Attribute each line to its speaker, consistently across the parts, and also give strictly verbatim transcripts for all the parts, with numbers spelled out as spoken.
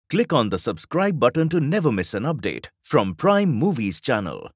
Speaker 1: Click on the subscribe button to never miss an update from Prime Movies channel.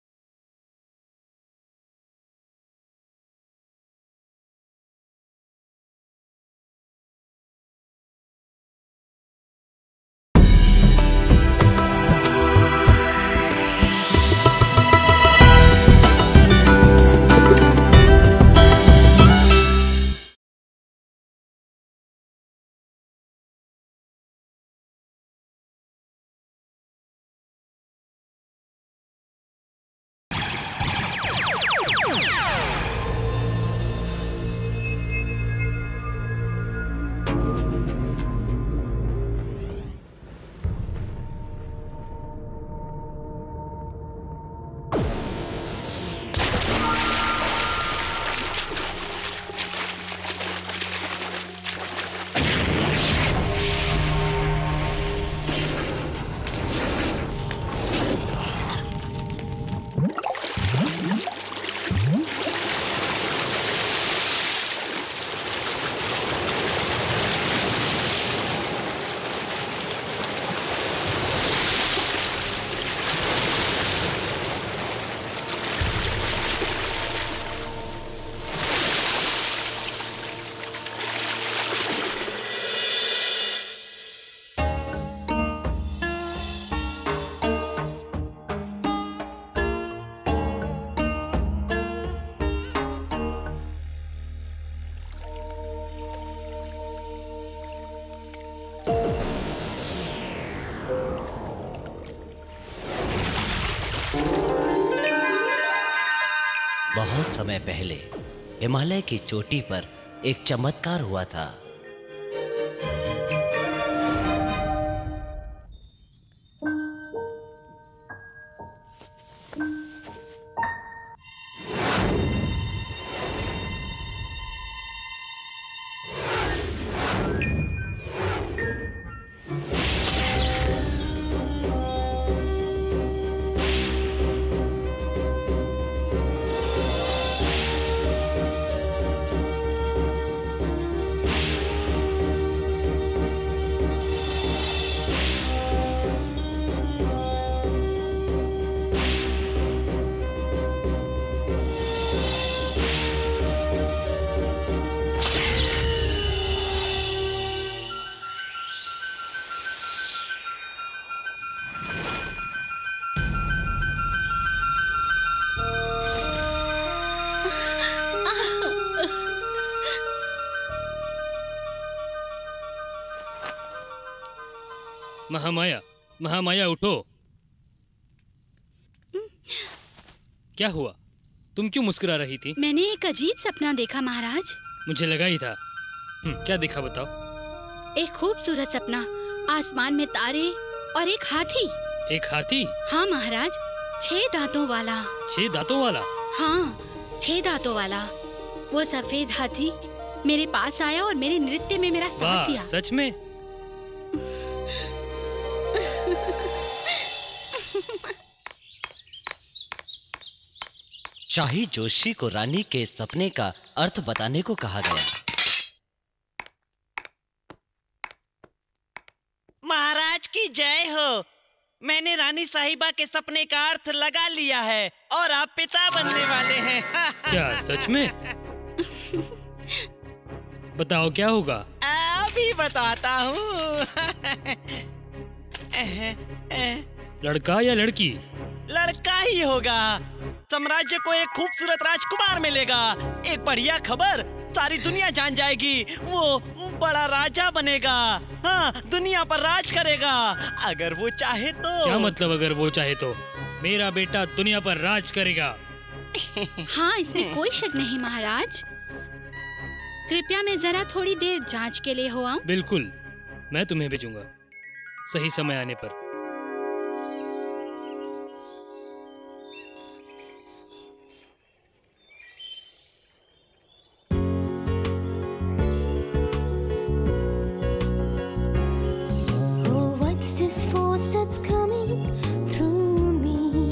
Speaker 2: बहुत समय पहले हिमालय की चोटी पर एक चमत्कार हुआ था।
Speaker 3: महामाया, महामाया उठो। क्या हुआ? तुम क्यों मुस्कुरा रही थी?
Speaker 4: मैंने एक अजीब सपना देखा महाराज।
Speaker 3: मुझे लगा ही था। क्या देखा बताओ?
Speaker 4: एक खूबसूरत सपना, आसमान में तारे और एक हाथी।
Speaker 3: एक हाथी?
Speaker 4: हाँ महाराज, छह दांतों वाला।
Speaker 3: छह दांतों वाला?
Speaker 4: हाँ, छह दांतों वाला। वो सफेद हाथी मेरे पास आया और मेरे नृत्य में मेरा साथ दिया।
Speaker 3: सच में?
Speaker 2: शाही जोशी को रानी के सपने का अर्थ बताने को कहा गया।
Speaker 5: महाराज की जय हो। मैंने रानी साहिबा के सपने का अर्थ लगा लिया है और आप पिता बनने वाले हैं।
Speaker 3: क्या सच में? बताओ क्या होगा?
Speaker 5: अभी बताता हूँ।
Speaker 3: लड़का या लड़की?
Speaker 5: लड़का ही होगा। साम्राज्य को एक खूबसूरत राजकुमार मिलेगा। एक बढ़िया खबर, सारी दुनिया जान जाएगी। वो बड़ा राजा बनेगा। हाँ, दुनिया पर राज करेगा अगर वो चाहे तो।
Speaker 3: क्या मतलब अगर वो चाहे तो? मेरा बेटा दुनिया पर राज करेगा।
Speaker 4: हाँ, इसमें कोई शक नहीं महाराज। कृपया मैं जरा थोड़ी देर जांच के लिए हो आऊं?
Speaker 3: बिल्कुल, मैं तुम्हें भेजूंगा सही समय आने पर।
Speaker 6: This force that's coming through me.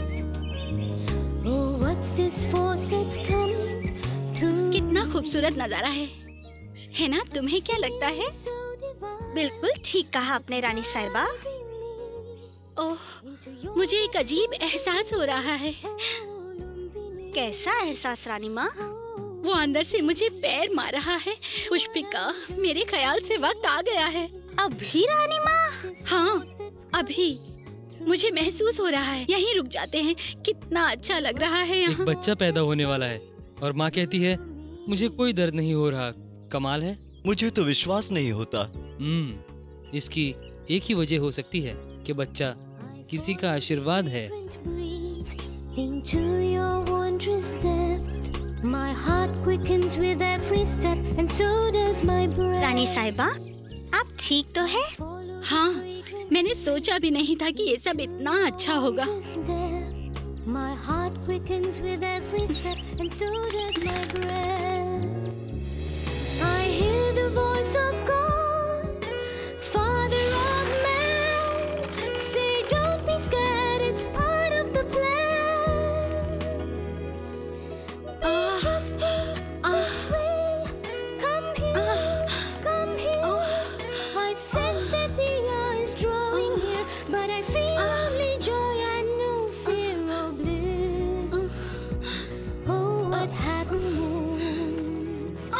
Speaker 6: Oh, what's this force that's coming through?
Speaker 4: कितना खूबसूरत नजारा है, है ना? तुम्हें क्या लगता है?
Speaker 6: So divine.
Speaker 7: बिल्कुल ठीक कहा आपने रानी साहिबा।
Speaker 4: ओह, मुझे एक अजीब एहसास हो रहा है।
Speaker 7: कैसा एहसास रानी माँ?
Speaker 4: वो अंदर से मुझे पैर मार रहा है। पुष्पिका, मेरे ख्याल से वक्त आ गया है।
Speaker 7: अभी रानी माँ?
Speaker 4: हाँ, अभी मुझे महसूस हो रहा है। यहीं रुक जाते हैं, कितना अच्छा लग रहा है यहाँ।
Speaker 3: एक बच्चा पैदा होने वाला है और माँ कहती है मुझे कोई दर्द नहीं हो रहा। कमाल है।
Speaker 5: मुझे तो विश्वास नहीं होता।
Speaker 3: हम्म, इसकी एक ही वजह हो सकती है कि बच्चा किसी का आशीर्वाद है।
Speaker 6: Into your wondrous depth, my heart quickens with every step, and so does my breath.
Speaker 7: रानी साहिबा, आप ठीक तो है?
Speaker 4: हाँ, मैंने सोचा भी नहीं था कि ये सब इतना अच्छा होगा।
Speaker 6: My heart quickens with every step, and so does my breath. I hear the voice of God, Father of man, say don't be scared, it's part of the plan. Be trusting this way, come here, come here. I sense that the eye is drawing here, but I feel only joy and no fear or bliss. Oh, what happiness!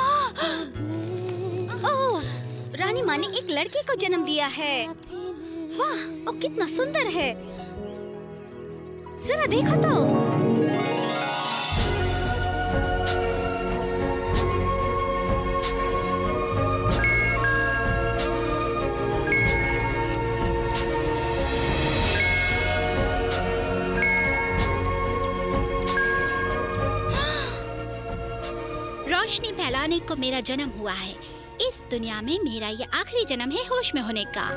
Speaker 7: ओह, रानी माँ ने एक लड़के को जन्म दिया है। वाह, वो कितना सुंदर है। जरा देखो तो।
Speaker 4: रोशनी फैलाने को मेरा जन्म हुआ है। इस दुनिया में मेरा ये आखिरी जन्म है होश में होने का।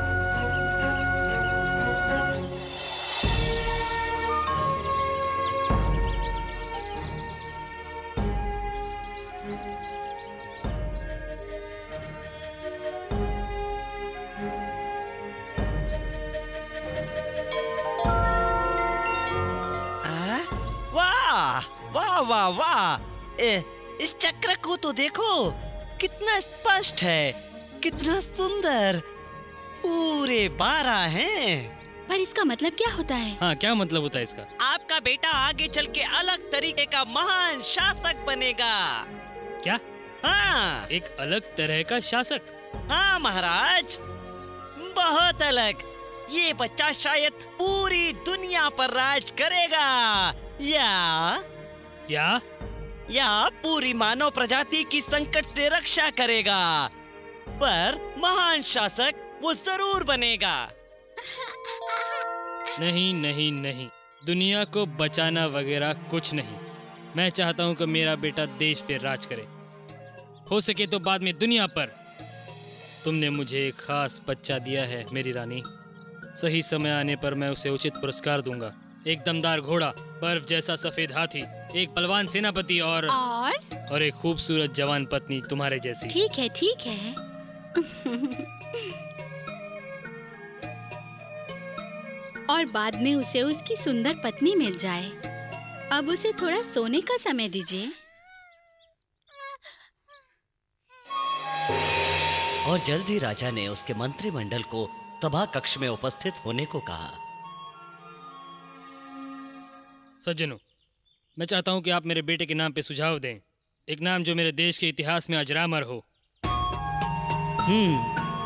Speaker 5: आ? वाह वाह वाह वाह! ए, इस चक्र को तो देखो, कितना स्पष्ट है, कितना सुंदर। पूरे बारह हैं।
Speaker 4: पर इसका मतलब क्या होता है?
Speaker 3: हाँ, क्या मतलब होता है इसका?
Speaker 5: आपका बेटा आगे चल के अलग तरीके का महान शासक बनेगा।
Speaker 3: क्या?
Speaker 5: हाँ,
Speaker 3: एक अलग तरह का शासक?
Speaker 5: हाँ महाराज, बहुत अलग। ये बच्चा शायद पूरी दुनिया पर राज करेगा, या
Speaker 3: या
Speaker 5: या पूरी मानव प्रजाति की संकट से रक्षा करेगा। पर महान शासक वो जरूर बनेगा।
Speaker 3: नहीं नहीं नहीं, दुनिया को बचाना वगैरह कुछ नहीं। मैं चाहता हूँ कि मेरा बेटा देश पे राज करे, हो सके तो बाद में दुनिया पर। तुमने मुझे एक खास बच्चा दिया है मेरी रानी। सही समय आने पर मैं उसे उचित पुरस्कार दूंगा। एक दमदार घोड़ा, बर्फ जैसा सफेद हाथी, एक बलवान सेनापति और
Speaker 4: और
Speaker 3: और एक खूबसूरत जवान पत्नी तुम्हारे जैसी।
Speaker 4: ठीक है, ठीक है। और बाद में उसे उसकी सुंदर पत्नी मिल जाए। अब उसे थोड़ा सोने का समय दीजिए।
Speaker 2: और जल्द ही राजा ने उसके मंत्रिमंडल को सभा कक्ष में उपस्थित होने को कहा।
Speaker 3: सज्जनों, मैं चाहता हूं कि आप मेरे बेटे के नाम पे सुझाव दें, एक नाम जो मेरे देश के इतिहास में अजरामर हो।
Speaker 5: हम्म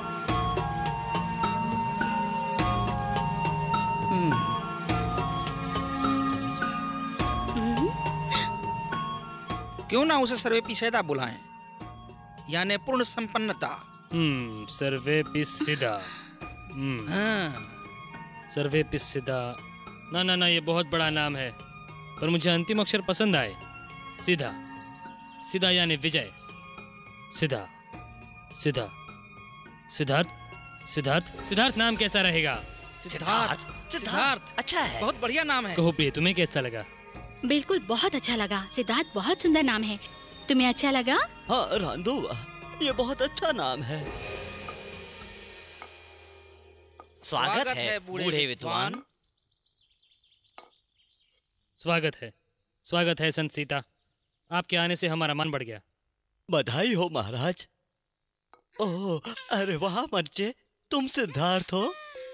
Speaker 8: क्यों ना उसे सर्वेपिसेदा बुलाएं, यानी पूर्ण संपन्नता।
Speaker 3: हम्म सर्वेपिसेदा। हम्म
Speaker 8: हाँ।
Speaker 3: सर्वेपिसेदा। ना ना ना, ये बहुत बड़ा नाम है, पर मुझे अंतिम अक्षर पसंद आए। सीधा। सीधा यानी विजय। सीधा सीधा। सिद्धार्थ। सिद्धार्थ सिद्धार्थ नाम कैसा रहेगा?
Speaker 8: सिद्धार्थ। सिद्धार्थ
Speaker 5: अच्छा है,
Speaker 8: बहुत बढ़िया नाम है।
Speaker 3: कहो प्रिय, तुम्हें कैसा लगा?
Speaker 4: बिल्कुल बहुत अच्छा लगा। सिद्धार्थ बहुत सुंदर नाम है। तुम्हें अच्छा लगा?
Speaker 5: हाँ रांधो, ये बहुत अच्छा नाम है।
Speaker 2: स्वागत है बूढ़े विद्वान।
Speaker 3: स्वागत है, स्वागत है संत सीता। आपके आने से हमारा मन बढ़ गया।
Speaker 5: बधाई हो महाराज। ओह, अरे वाह बच्चे, तुम सिद्धार्थ हो?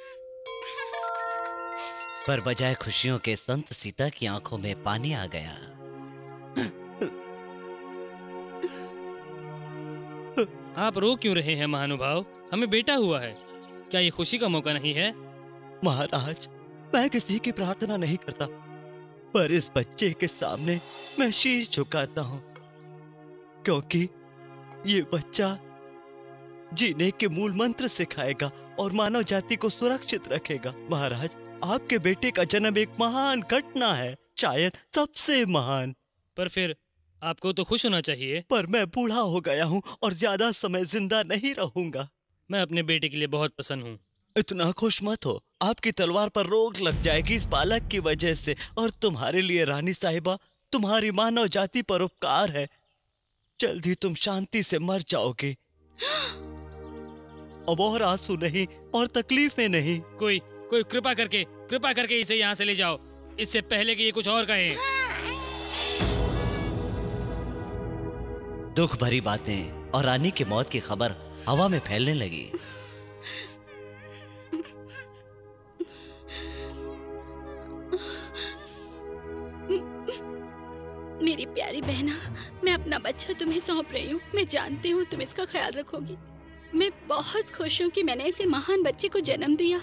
Speaker 2: पर बजाय खुशियों के संत सीता की आंखों में पानी आ गया।
Speaker 3: आप रो क्यों रहे हैं महानुभाव? हमें बेटा हुआ है, क्या ये खुशी का मौका नहीं है?
Speaker 5: महाराज, मैं किसी की प्रार्थना नहीं करता, पर इस बच्चे के सामने मैं शीश झुकाता हूँ, क्योंकि ये बच्चा जीने के मूल मंत्र सिखाएगा और मानव जाति को सुरक्षित रखेगा। महाराज, आपके बेटे का जन्म एक महान घटना है, शायद सबसे महान।
Speaker 3: पर फिर आपको तो खुश होना चाहिए।
Speaker 5: पर मैं बूढ़ा हो गया हूँ और ज्यादा समय जिंदा नहीं रहूंगा।
Speaker 3: मैं अपने बेटे के लिए बहुत प्रसन्न हूँ।
Speaker 5: इतना खुश मत हो, आपकी तलवार पर रोक लग जाएगी इस बालक की वजह से, और तुम्हारे लिए रानी साहिबा, तुम्हारी मानव जाति पर उपकार है। जल्द ही तुम शांति से मर जाओगे। अब और आंसू नहीं और तकलीफें नहीं।
Speaker 3: कोई कोई कृपा करके कृपा करके इसे यहाँ से ले जाओ, इससे पहले कि ये कुछ और कहे।
Speaker 2: दुख भरी बातें और रानी की मौत की खबर हवा में फैलने लगी।
Speaker 4: मेरी प्यारी बहना, मैं अपना बच्चा तुम्हें सौंप रही हूँ। मैं जानती हूँ तुम इसका ख्याल रखोगी। मैं बहुत खुश हूँ कि मैंने ऐसे महान बच्चे को जन्म दिया।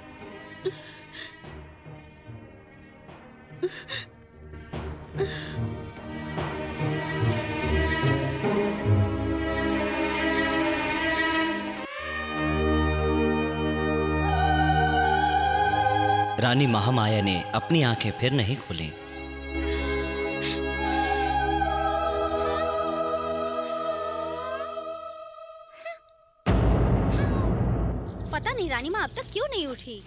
Speaker 2: रानी महामाया ने अपनी आंखें फिर नहीं खोली।
Speaker 7: पता नहीं रानी माँ अब तक क्यों नहीं उठी।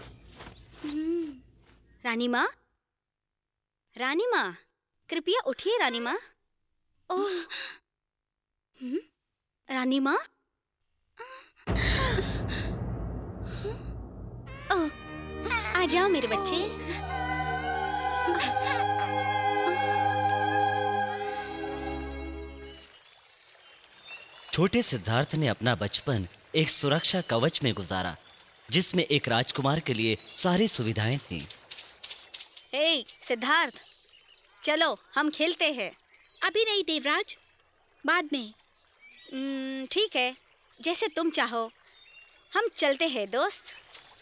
Speaker 7: रानी माँ, रानी माँ, कृपया उठिए रानी माँ। ओह, रानी माँ, ओह, आ जाओ मेरे बच्चे।
Speaker 2: छोटे सिद्धार्थ ने अपना बचपन एक सुरक्षा कवच में गुजारा, जिसमें एक राजकुमार के लिए सारी सुविधाएं थीं।
Speaker 7: हे सिद्धार्थ, चलो हम खेलते हैं।
Speaker 4: अभी नहीं देवराज, बाद में।
Speaker 7: हम्म, ठीक है, जैसे तुम चाहो। हम चलते हैं दोस्त।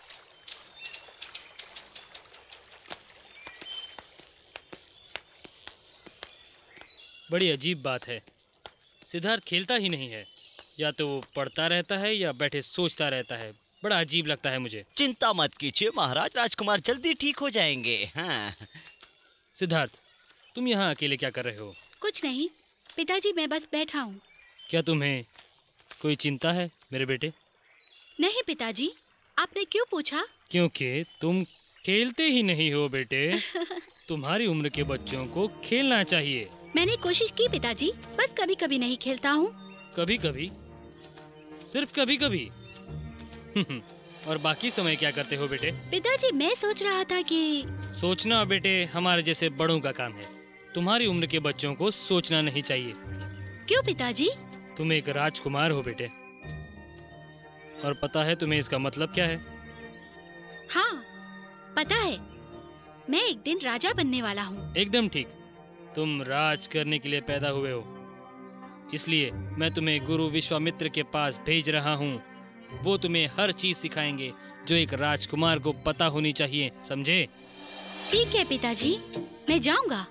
Speaker 3: बड़ी अजीब बात है, सिद्धार्थ खेलता ही नहीं है। या तो वो पढ़ता रहता है या बैठे सोचता रहता है। बड़ा अजीब लगता है मुझे।
Speaker 5: चिंता मत कीजिए महाराज, राजकुमार जल्दी ठीक हो जाएंगे। हाँ।
Speaker 3: सिद्धार्थ, तुम यहाँ अकेले क्या कर रहे हो?
Speaker 4: कुछ नहीं पिताजी, मैं बस बैठा हूँ।
Speaker 3: क्या तुम्हें कोई चिंता है मेरे बेटे?
Speaker 4: नहीं पिताजी, आपने क्यों पूछा?
Speaker 3: क्योंकि तुम खेलते ही नहीं हो बेटे। तुम्हारी उम्र के बच्चों को खेलना चाहिए।
Speaker 4: मैंने कोशिश की पिताजी, बस कभी कभी नहीं खेलता हूँ।
Speaker 3: कभी कभी? सिर्फ कभी कभी? और बाकी समय क्या करते हो बेटे?
Speaker 4: पिताजी, मैं सोच रहा था कि
Speaker 3: सोचना बेटे हमारे जैसे बड़ों का काम है। तुम्हारी उम्र के बच्चों को सोचना नहीं चाहिए।
Speaker 4: क्यों पिताजी?
Speaker 3: तुम एक राजकुमार हो बेटे, और पता है तुम्हें इसका मतलब क्या है?
Speaker 4: हाँ पता है, मैं एक दिन राजा बनने वाला हूँ।
Speaker 3: एकदम ठीक, तुम राज करने के लिए पैदा हुए हो, इसलिए मैं तुम्हें गुरु विश्वामित्र के पास भेज रहा हूँ। वो तुम्हें हर चीज सिखाएंगे जो एक राजकुमार को पता होनी चाहिए, समझे?
Speaker 4: ठीक है पिताजी, मैं जाऊंगा।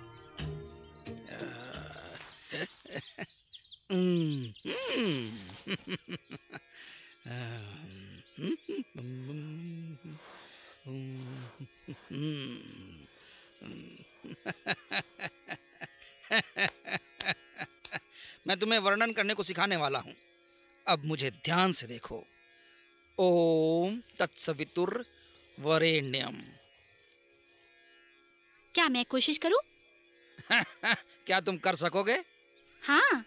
Speaker 8: मैं तुम्हें वर्णन करने को सिखाने वाला हूँ। अब मुझे ध्यान से देखो। ओम तत्सवितुर वरेण्यम।
Speaker 4: क्या मैं कोशिश करूं?
Speaker 8: क्या तुम कर सकोगे?
Speaker 4: हाँ।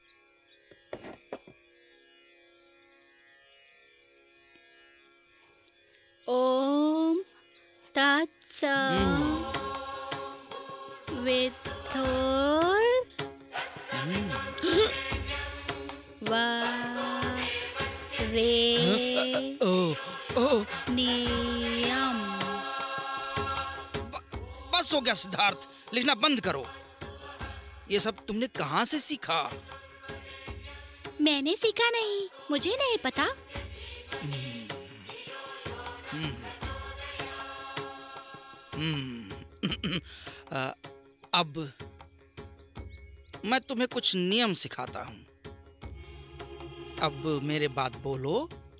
Speaker 4: ओम तत्सवितुर वरेण्यम। रे
Speaker 8: ओ, ओ,
Speaker 4: नियम।
Speaker 8: बस हो गया सिद्धार्थ, लिखना बंद करो। ये सब तुमने कहाँ से सीखा?
Speaker 4: मैंने सीखा नहीं, मुझे नहीं पता।
Speaker 8: आ, अब मैं तुम्हें कुछ नियम सिखाता हूँ। अब मेरे बाद बोलो।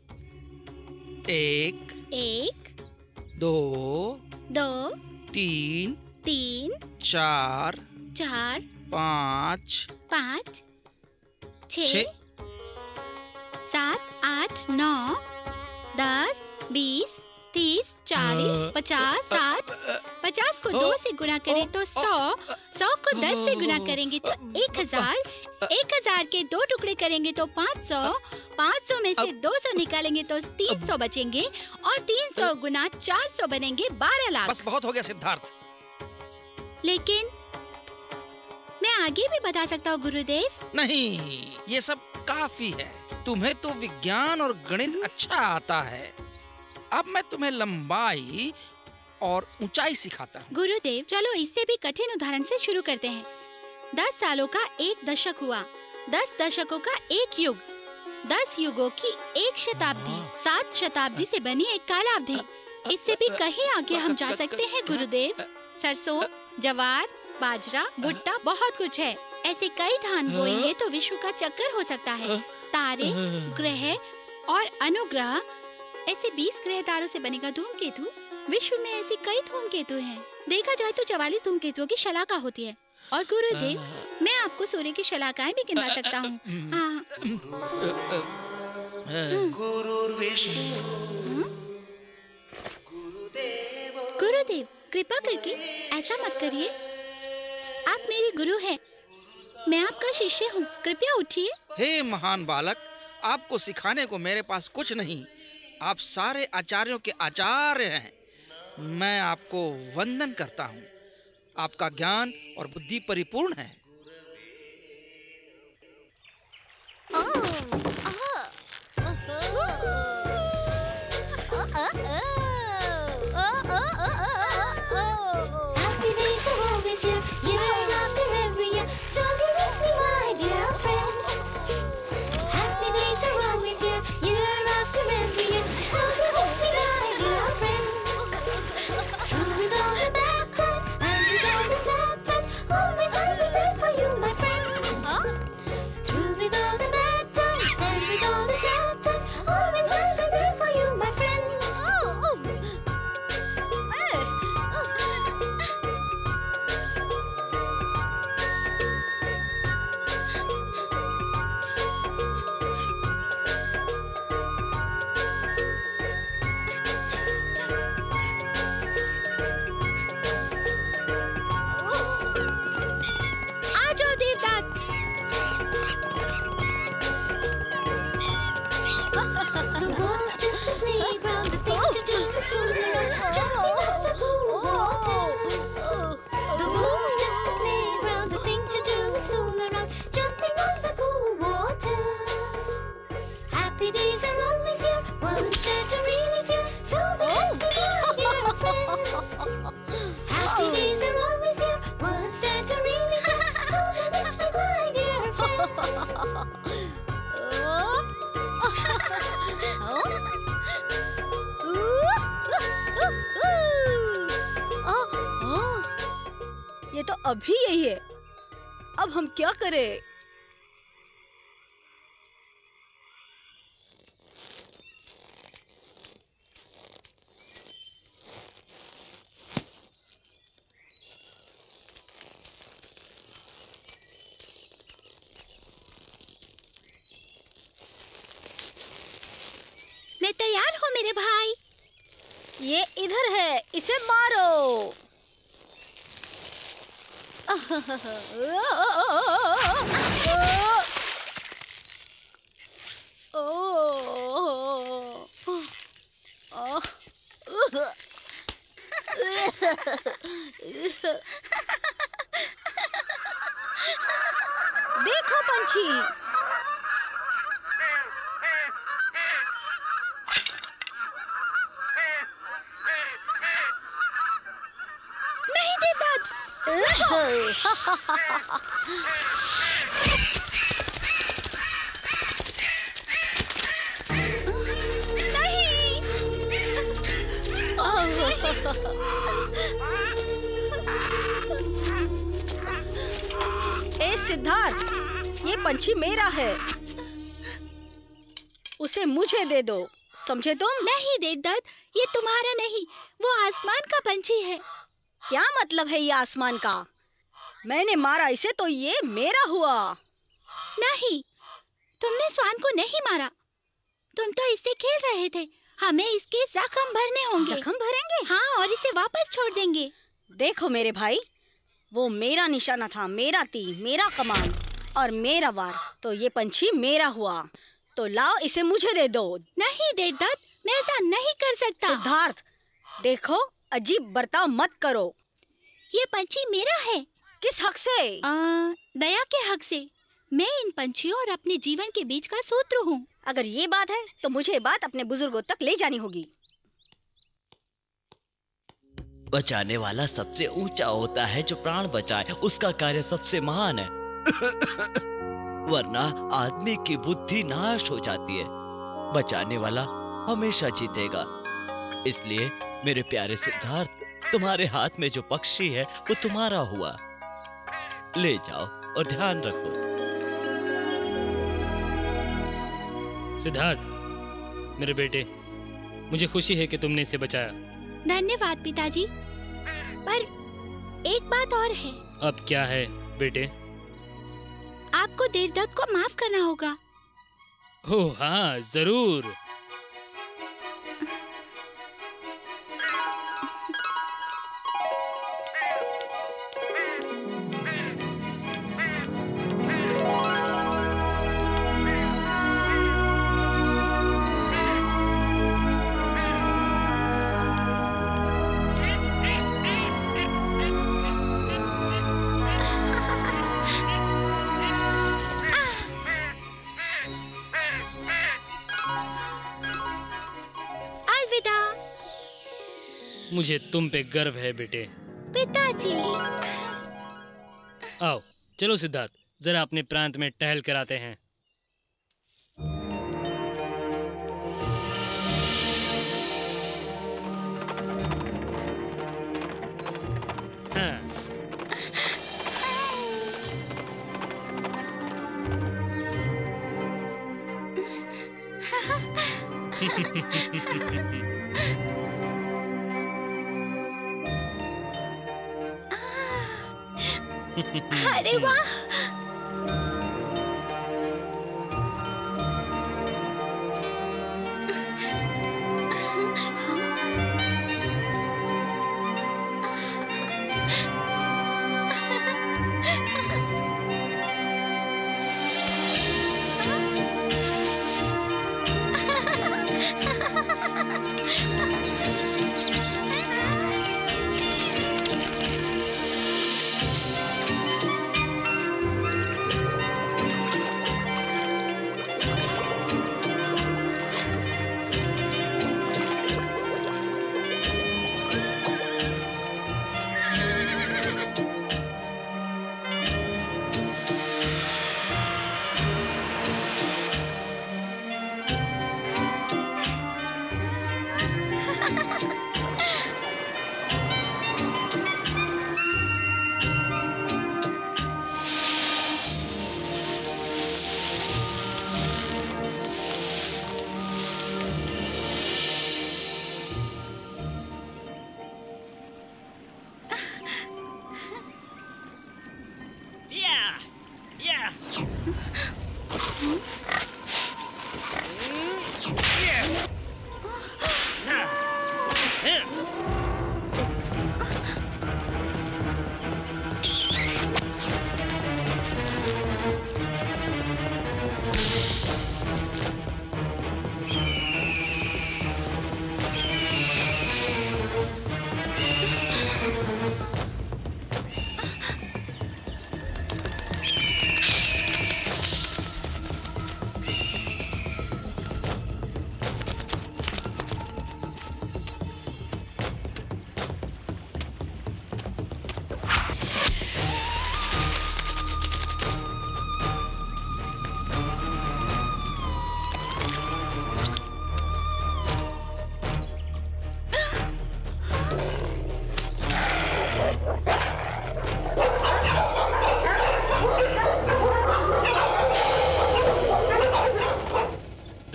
Speaker 8: एक,
Speaker 4: एक,
Speaker 8: दो,
Speaker 4: दो,
Speaker 8: तीन,
Speaker 4: तीन,
Speaker 8: चार,
Speaker 4: चार,
Speaker 8: पाँच,
Speaker 4: पाँच,
Speaker 8: छः,
Speaker 4: छः, सात, आठ, नौ, दस, बीस, तीस, चालीस, पचास, साठ। पचास को दो से गुणा करें तो सौ, सौ को दस से गुणा करेंगे तो एक हजार, एक हजार के दो टुकड़े करेंगे तो पाँच सौ, पाँच सौ में से दो सौ निकालेंगे तो तीन सौ बचेंगे और तीन सौ गुना चार सौ बनेंगे बारह लाख।
Speaker 8: बस बहुत हो गया सिद्धार्थ।
Speaker 4: लेकिन मैं आगे भी बता सकता हूँ गुरुदेव।
Speaker 8: नहीं, ये सब काफी है। तुम्हें तो विज्ञान और गणित अच्छा आता है। अब मैं तुम्हें लंबाई और ऊंचाई सिखाता हूँ।
Speaker 4: गुरुदेव चलो इससे भी कठिन उदाहरण से शुरू करते हैं। दस सालों का एक दशक हुआ, दस दशकों का एक युग, दस युगों की एक शताब्दी, सात शताब्दी से बनी एक कालावधि। इससे भी कहीं आगे हम जा सकते हैं गुरुदेव। सरसों, जवार, बाजरा, भुट्टा, बहुत कुछ है। ऐसे कई धान बोएंगे तो विश्व का चक्कर हो सकता है। तारे, ग्रह और अनुग्रह, ऐसे बीस ग्रह तारों से बनेगा धूमकेतु। विश्व में ऐसे कई धूमकेतु हैं। देखा जाए तो चवालीस धूमकेतुओं की शलाका होती है। और गुरुदेव मैं आपको सूर्य की शलाकाएं भी गिनवा सकता हूँ। हाँ। गुरुदेव कृपा करके ऐसा मत करिए। आप मेरे गुरु हैं, मैं आपका शिष्य हूँ, कृपया उठिए।
Speaker 8: हे महान बालक, आपको सिखाने को मेरे पास कुछ नहीं। आप सारे आचार्यों के आचार्य हैं। मैं आपको वंदन करता हूँ। आपका ज्ञान और बुद्धि परिपूर्ण है।
Speaker 7: ये तो अभी यही है। अब हम क्या करें?
Speaker 4: मैं तैयार हूँ मेरे भाई।
Speaker 7: ये इधर है, इसे मारो।
Speaker 6: देखो पंछी,
Speaker 7: ए सिद्धार्थ, ये पंछी मेरा है, उसे मुझे दे दो, समझे तुम?
Speaker 4: नहीं देवदत्त, ये तुम्हारा नहीं, वो आसमान का पंछी है।
Speaker 7: क्या मतलब है ये आसमान का? मैंने मारा इसे तो ये मेरा हुआ।
Speaker 4: नहीं, तुमने स्वान को नहीं मारा, तुम तो इससे खेल रहे थे। हमें इसके जख्म भरने होंगे।
Speaker 7: जख्म भरेंगे?
Speaker 4: हाँ, और इसे वापस छोड़ देंगे।
Speaker 7: देखो मेरे भाई, वो मेरा निशाना था, मेरा तीर, मेरा कमान और मेरा वार, तो ये पंछी मेरा हुआ। तो लाओ, इसे मुझे दे दो।
Speaker 4: नहीं देवदत्त, मैं ऐसा नहीं कर सकता।
Speaker 7: सिद्धार्थ, देखो, अजीब बर्ताव मत करो।
Speaker 4: ये पंछी मेरा है।
Speaker 7: किस हक से?
Speaker 4: आ, दया के हक से। मैं इन पंछियों और अपने जीवन के बीच का सूत्र हूँ।
Speaker 7: अगर ये बात है तो मुझे ये बात अपने बुजुर्गों तक ले जानी होगी।
Speaker 2: बचाने वाला सबसे ऊंचा होता है, जो प्राण बचाए उसका कार्य सबसे महान है। वरना आदमी की बुद्धि नाश हो जाती है। बचाने वाला हमेशा जीतेगा। इसलिए मेरे प्यारे सिद्धार्थ, तुम्हारे हाथ में जो पक्षी है वो तुम्हारा हुआ। ले जाओ और ध्यान रखो।
Speaker 3: सिद्धार्थ, मेरे बेटे, मुझे खुशी है कि तुमने इसे बचाया।
Speaker 4: धन्यवाद पिताजी। पर एक बात और है।
Speaker 3: अब क्या है बेटे?
Speaker 4: आपको देवदत्त को माफ करना होगा।
Speaker 3: ओह हाँ, जरूर। मुझे तुम पे गर्व है बेटे।
Speaker 4: पिताजी।
Speaker 3: आओ चलो सिद्धार्थ, जरा अपने प्रांत में टहल कर आते हैं। हाँ।
Speaker 4: अरे वाह!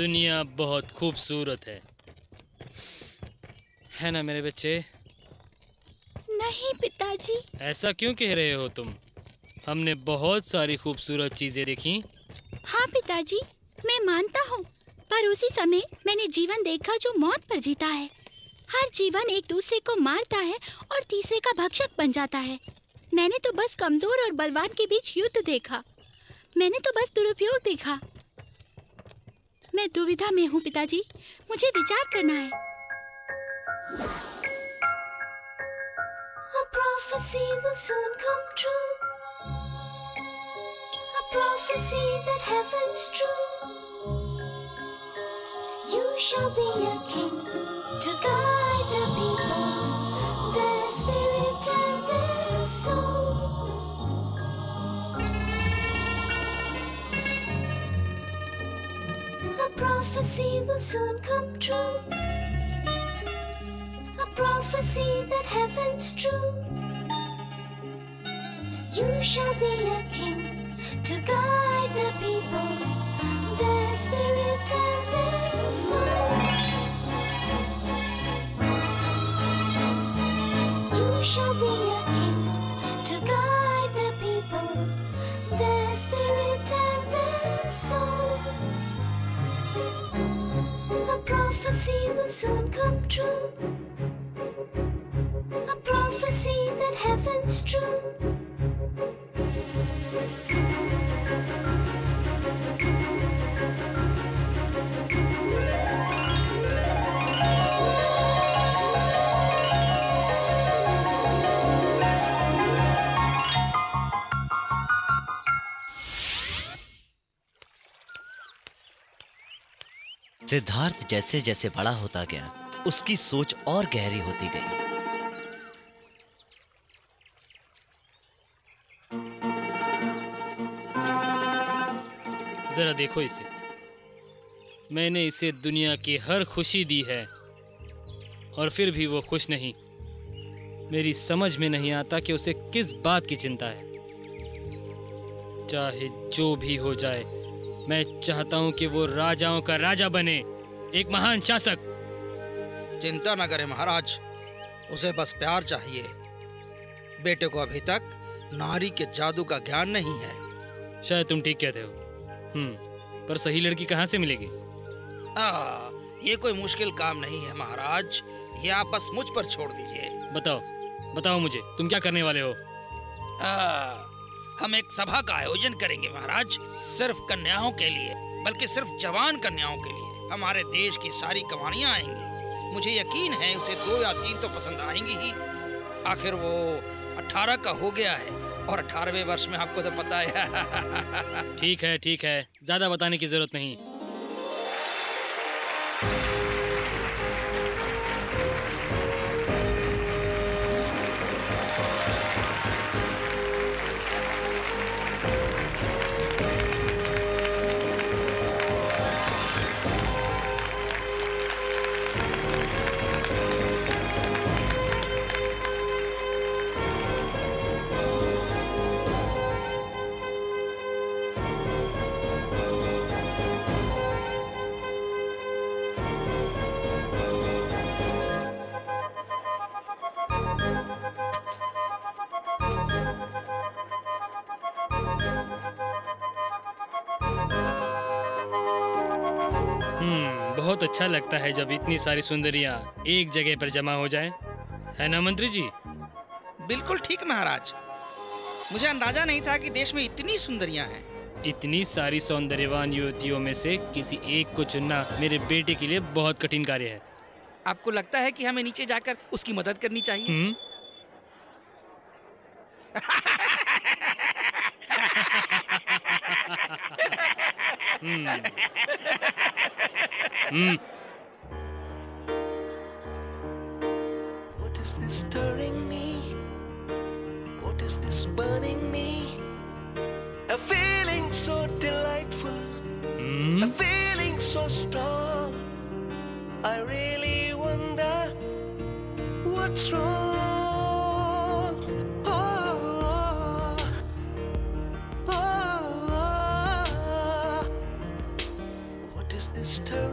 Speaker 3: दुनिया बहुत खूबसूरत है, है ना मेरे बच्चे?
Speaker 4: नहीं पिताजी।
Speaker 3: ऐसा क्यों कह रहे हो तुम? हमने बहुत सारी खूबसूरत चीजें देखी।
Speaker 4: हाँ पिताजी, मैं मानता हूँ, पर उसी समय मैंने जीवन देखा जो मौत पर जीता है। हर जीवन एक दूसरे को मारता है और तीसरे का भक्षक बन जाता है। मैंने तो बस कमजोर और बलवान के बीच युद्ध देखा। मैंने तो बस दुरुपयोग देखा। मैं दुविधा में हूँ पिताजी, मुझे विचार करना है।
Speaker 6: A prophecy will soon come true. A prophecy that heaven's true. You shall be a king to guide the people, their spirit and their soul. A prophecy will soon come true. A prophecy that heaven's true. You shall be a king to guide the people, their spirit and their soul. You shall be a king to guide the people, their spirit and their soul. A prophecy will soon come true. A prophecy that heaven's true.
Speaker 2: Siddharth जैसे जैसे बड़ा होता गया, उसकी सोच और गहरी होती गई।
Speaker 3: जरा देखो इसे। मैंने इसे दुनिया की हर खुशी दी है और फिर भी वो खुश नहीं। मेरी समझ में नहीं आता कि उसे किस बात की चिंता है। चाहे जो भी हो जाए, मैं चाहता हूं कि वो राजाओं का राजा बने, एक महान शासक।
Speaker 8: चिंता न करें महाराज, उसे बस प्यार चाहिए। बेटे को अभी तक नारी के जादू का ज्ञान नहीं है।
Speaker 3: शायद तुम ठीक कहते हो। हम्म, पर सही लड़की कहाँ से मिलेगी?
Speaker 8: आ, ये कोई मुश्किल काम नहीं है महाराज, ये आप बस मुझ पर छोड़ दीजिए।
Speaker 3: बताओ, बताओ मुझे, तुम क्या करने वाले हो?
Speaker 8: आ, हम एक सभा का आयोजन करेंगे महाराज, सिर्फ कन्याओं के लिए, बल्कि सिर्फ जवान कन्याओं के लिए। हमारे देश की सारी कवानियां आएंगी। मुझे यकीन है उसे दो या तीन तो पसंद आएंगी ही। आखिर वो अठारह का हो गया है और अठारहवें वर्ष में आपको तो पता है।
Speaker 3: ठीक है, ठीक है, ज्यादा बताने की जरूरत नहीं। बहुत अच्छा लगता है जब इतनी सारी सुंदरियां एक जगह पर जमा हो जाएं, है ना मंत्री जी?
Speaker 8: बिल्कुल ठीक महाराज, मुझे अंदाजा नहीं था कि देश में इतनी सुंदरियां हैं।
Speaker 3: इतनी सारी सौंदर्यवान युवतियों में से किसी एक को चुनना मेरे बेटे के लिए बहुत कठिन कार्य है।
Speaker 8: आपको लगता है कि हमें नीचे जाकर उसकी मदद करनी चाहिए?
Speaker 3: हम्म? हम्म। हम्म।
Speaker 9: What is this stirring me? What is this burning me? A feeling so delightful,
Speaker 3: hmm?
Speaker 9: a feeling so strong. I really wonder what's wrong. Oh, oh, oh, oh. What is this stirring?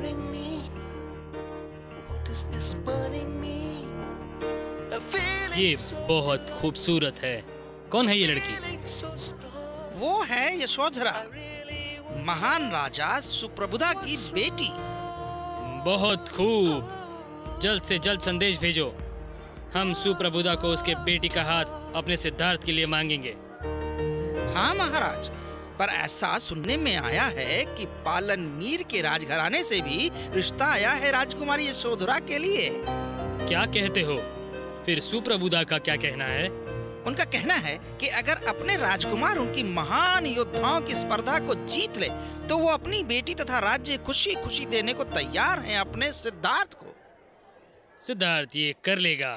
Speaker 9: is burning me. A feeling
Speaker 3: ये
Speaker 9: so
Speaker 3: बहुत खूबसूरत है। कौन है ये लड़की?
Speaker 9: so strong.
Speaker 8: वो है यशोधरा, महान राजा सुप्रबुदा की बेटी।
Speaker 3: बहुत खूब। जल्द से जल्द संदेश भेजो। हम सुप्रबुदा को उसके बेटी का हाथ अपने सिद्धार्थ के लिए मांगेंगे।
Speaker 8: हाँ महाराज, पर ऐसा सुनने में आया है कि पालन मीर के राजघराने से भी रिश्ता आया है राजकुमारी यशोधरा के लिए।
Speaker 3: क्या कहते हो? फिर सुप्रबुदा का क्या कहना है?
Speaker 8: उनका कहना है कि अगर अपने राजकुमार उनकी महान योद्धाओं की स्पर्धा को जीत ले तो वो अपनी बेटी तथा राज्य खुशी खुशी देने को तैयार हैं अपने सिद्धार्थ को।
Speaker 3: सिद्धार्थ ये कर लेगा।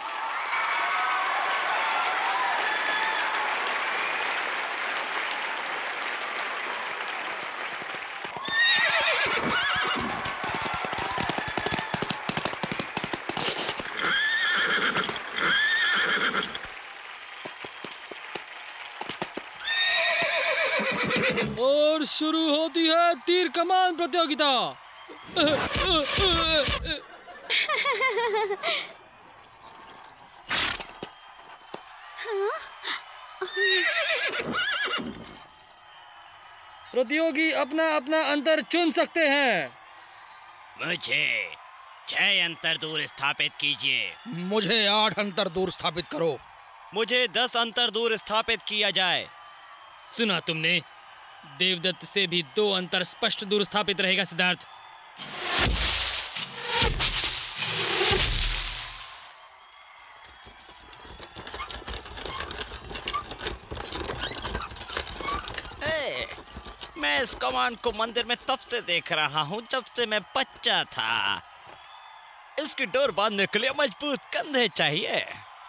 Speaker 3: और शुरू होती है तीर कमान प्रतियोगिता। प्रतियोगी अपना अपना अंतर चुन सकते हैं।
Speaker 2: मुझे छह अंतर दूर स्थापित कीजिए।
Speaker 8: मुझे आठ अंतर दूर स्थापित करो।
Speaker 5: मुझे दस अंतर दूर स्थापित किया जाए।
Speaker 3: सुना तुमने? देवदत्त से भी दो अंतर स्पष्ट दूर स्थापित रहेगा सिद्धार्थ।
Speaker 5: ए, मैं इस कमान को मंदिर में तब से देख रहा हूँ जब से मैं बच्चा था। इसकी डोर बांधने के लिए मजबूत कंधे चाहिए।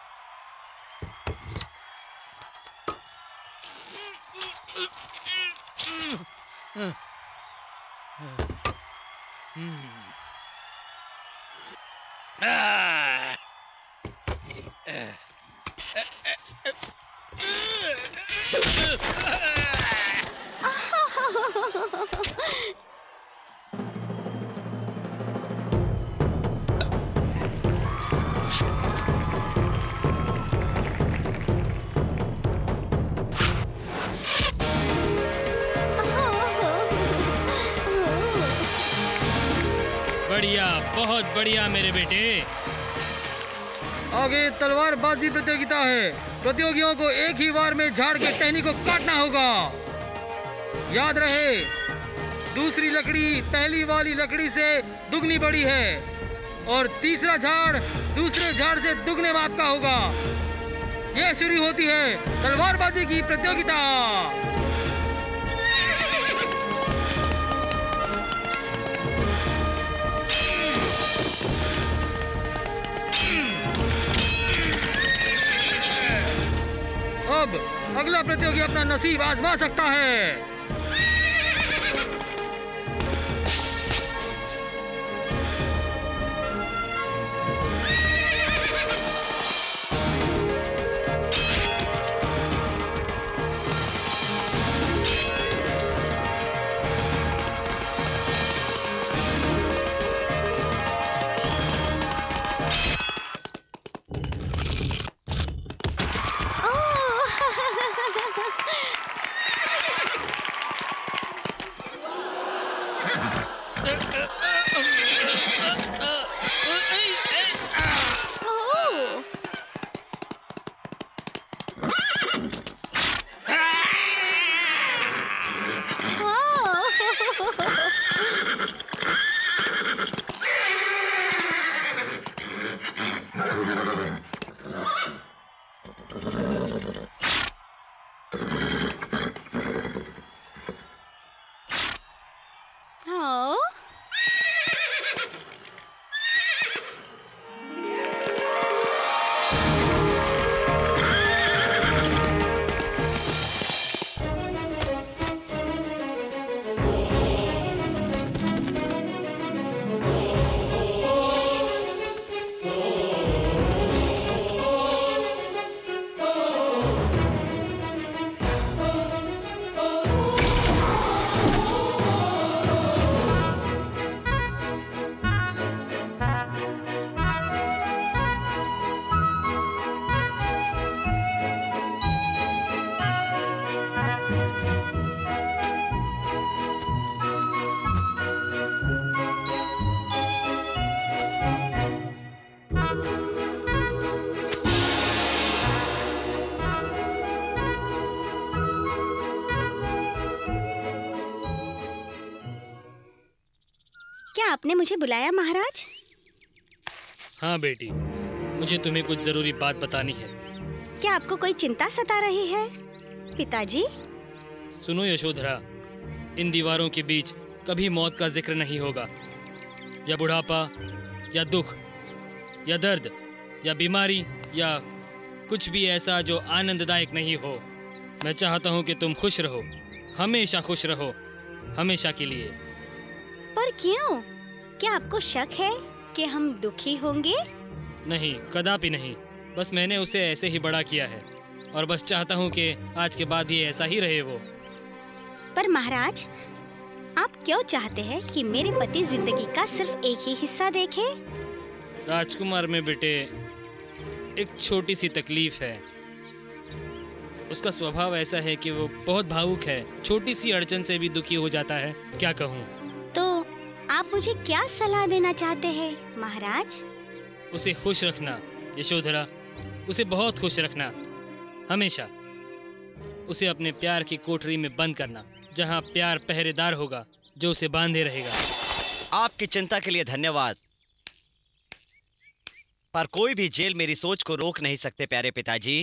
Speaker 3: बढ़िया, बहुत बढ़िया मेरे बेटे। आगे तलवारबाजी प्रतियोगिता है। प्रतियोगियों को एक ही बार में झाड़ के टहनी को काटना होगा। याद रहे, दूसरी लकड़ी पहली वाली लकड़ी से दुगनी बड़ी है और तीसरा झाड़ दूसरे झाड़ से दुगने माप का होगा। यह शुरू होती है तलवारबाजी की प्रतियोगिता। अब अगला प्रतियोगी अपना नसीब आजमा सकता है।
Speaker 7: आपने मुझे बुलाया महाराज?
Speaker 3: हाँ बेटी, मुझे तुम्हें कुछ जरूरी बात बतानी है।
Speaker 7: क्या आपको कोई चिंता सता रही है पिताजी?
Speaker 3: सुनो यशोधरा, इन दीवारों के बीच कभी मौत का जिक्र नहीं होगा, या बुढ़ापा, या दुख, या दर्द, या बीमारी, या कुछ भी ऐसा जो आनंददायक नहीं हो। मैं चाहता हूँ कि तुम खुश रहो, हमेशा खुश रहो, हमेशा के लिए।
Speaker 7: पर क्यों? क्या आपको शक है कि हम दुखी होंगे?
Speaker 3: नहीं, कदापि नहीं। बस मैंने उसे ऐसे ही बड़ा किया है और बस चाहता हूँ कि आज के बाद ये ऐसा ही रहे वो।
Speaker 7: पर महाराज, आप क्यों चाहते हैं कि मेरे पति जिंदगी का सिर्फ एक ही हिस्सा देखे?
Speaker 3: राजकुमार में बेटे एक छोटी सी तकलीफ है। उसका स्वभाव ऐसा है कि वो बहुत भावुक है, छोटी सी अड़चन से भी दुखी हो जाता है। क्या कहूँ?
Speaker 7: तो आप मुझे क्या सलाह देना चाहते हैं महाराज?
Speaker 3: उसे खुश रखना यशोधरा, उसे बहुत खुश रखना, हमेशा। उसे अपने प्यार की कोठरी में बंद करना, जहाँ प्यार पहरेदार होगा जो उसे बांधे रहेगा।
Speaker 5: आपकी चिंता के लिए धन्यवाद, पर कोई भी जेल मेरी सोच को रोक नहीं सकते प्यारे पिताजी।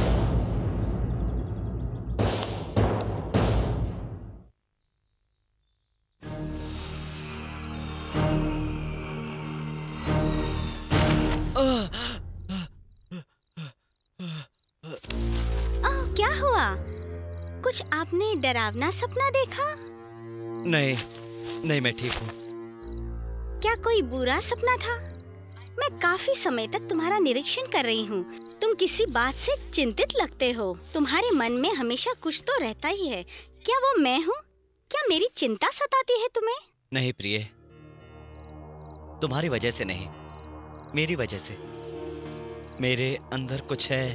Speaker 7: ओह, क्या हुआ? कुछ आपने डरावना सपना देखा?
Speaker 5: नहीं नहीं, मैं ठीक हूँ।
Speaker 7: क्या कोई बुरा सपना था? मैं काफी समय तक तुम्हारा निरीक्षण कर रही हूँ। तुम किसी बात से चिंतित लगते हो। तुम्हारे मन में हमेशा कुछ तो रहता ही है। क्या वो मैं हूँ? क्या मेरी चिंता सताती है तुम्हें?
Speaker 5: नहीं प्रिय, तुम्हारी वजह से नहीं, मेरी वजह से। मेरे अंदर कुछ है।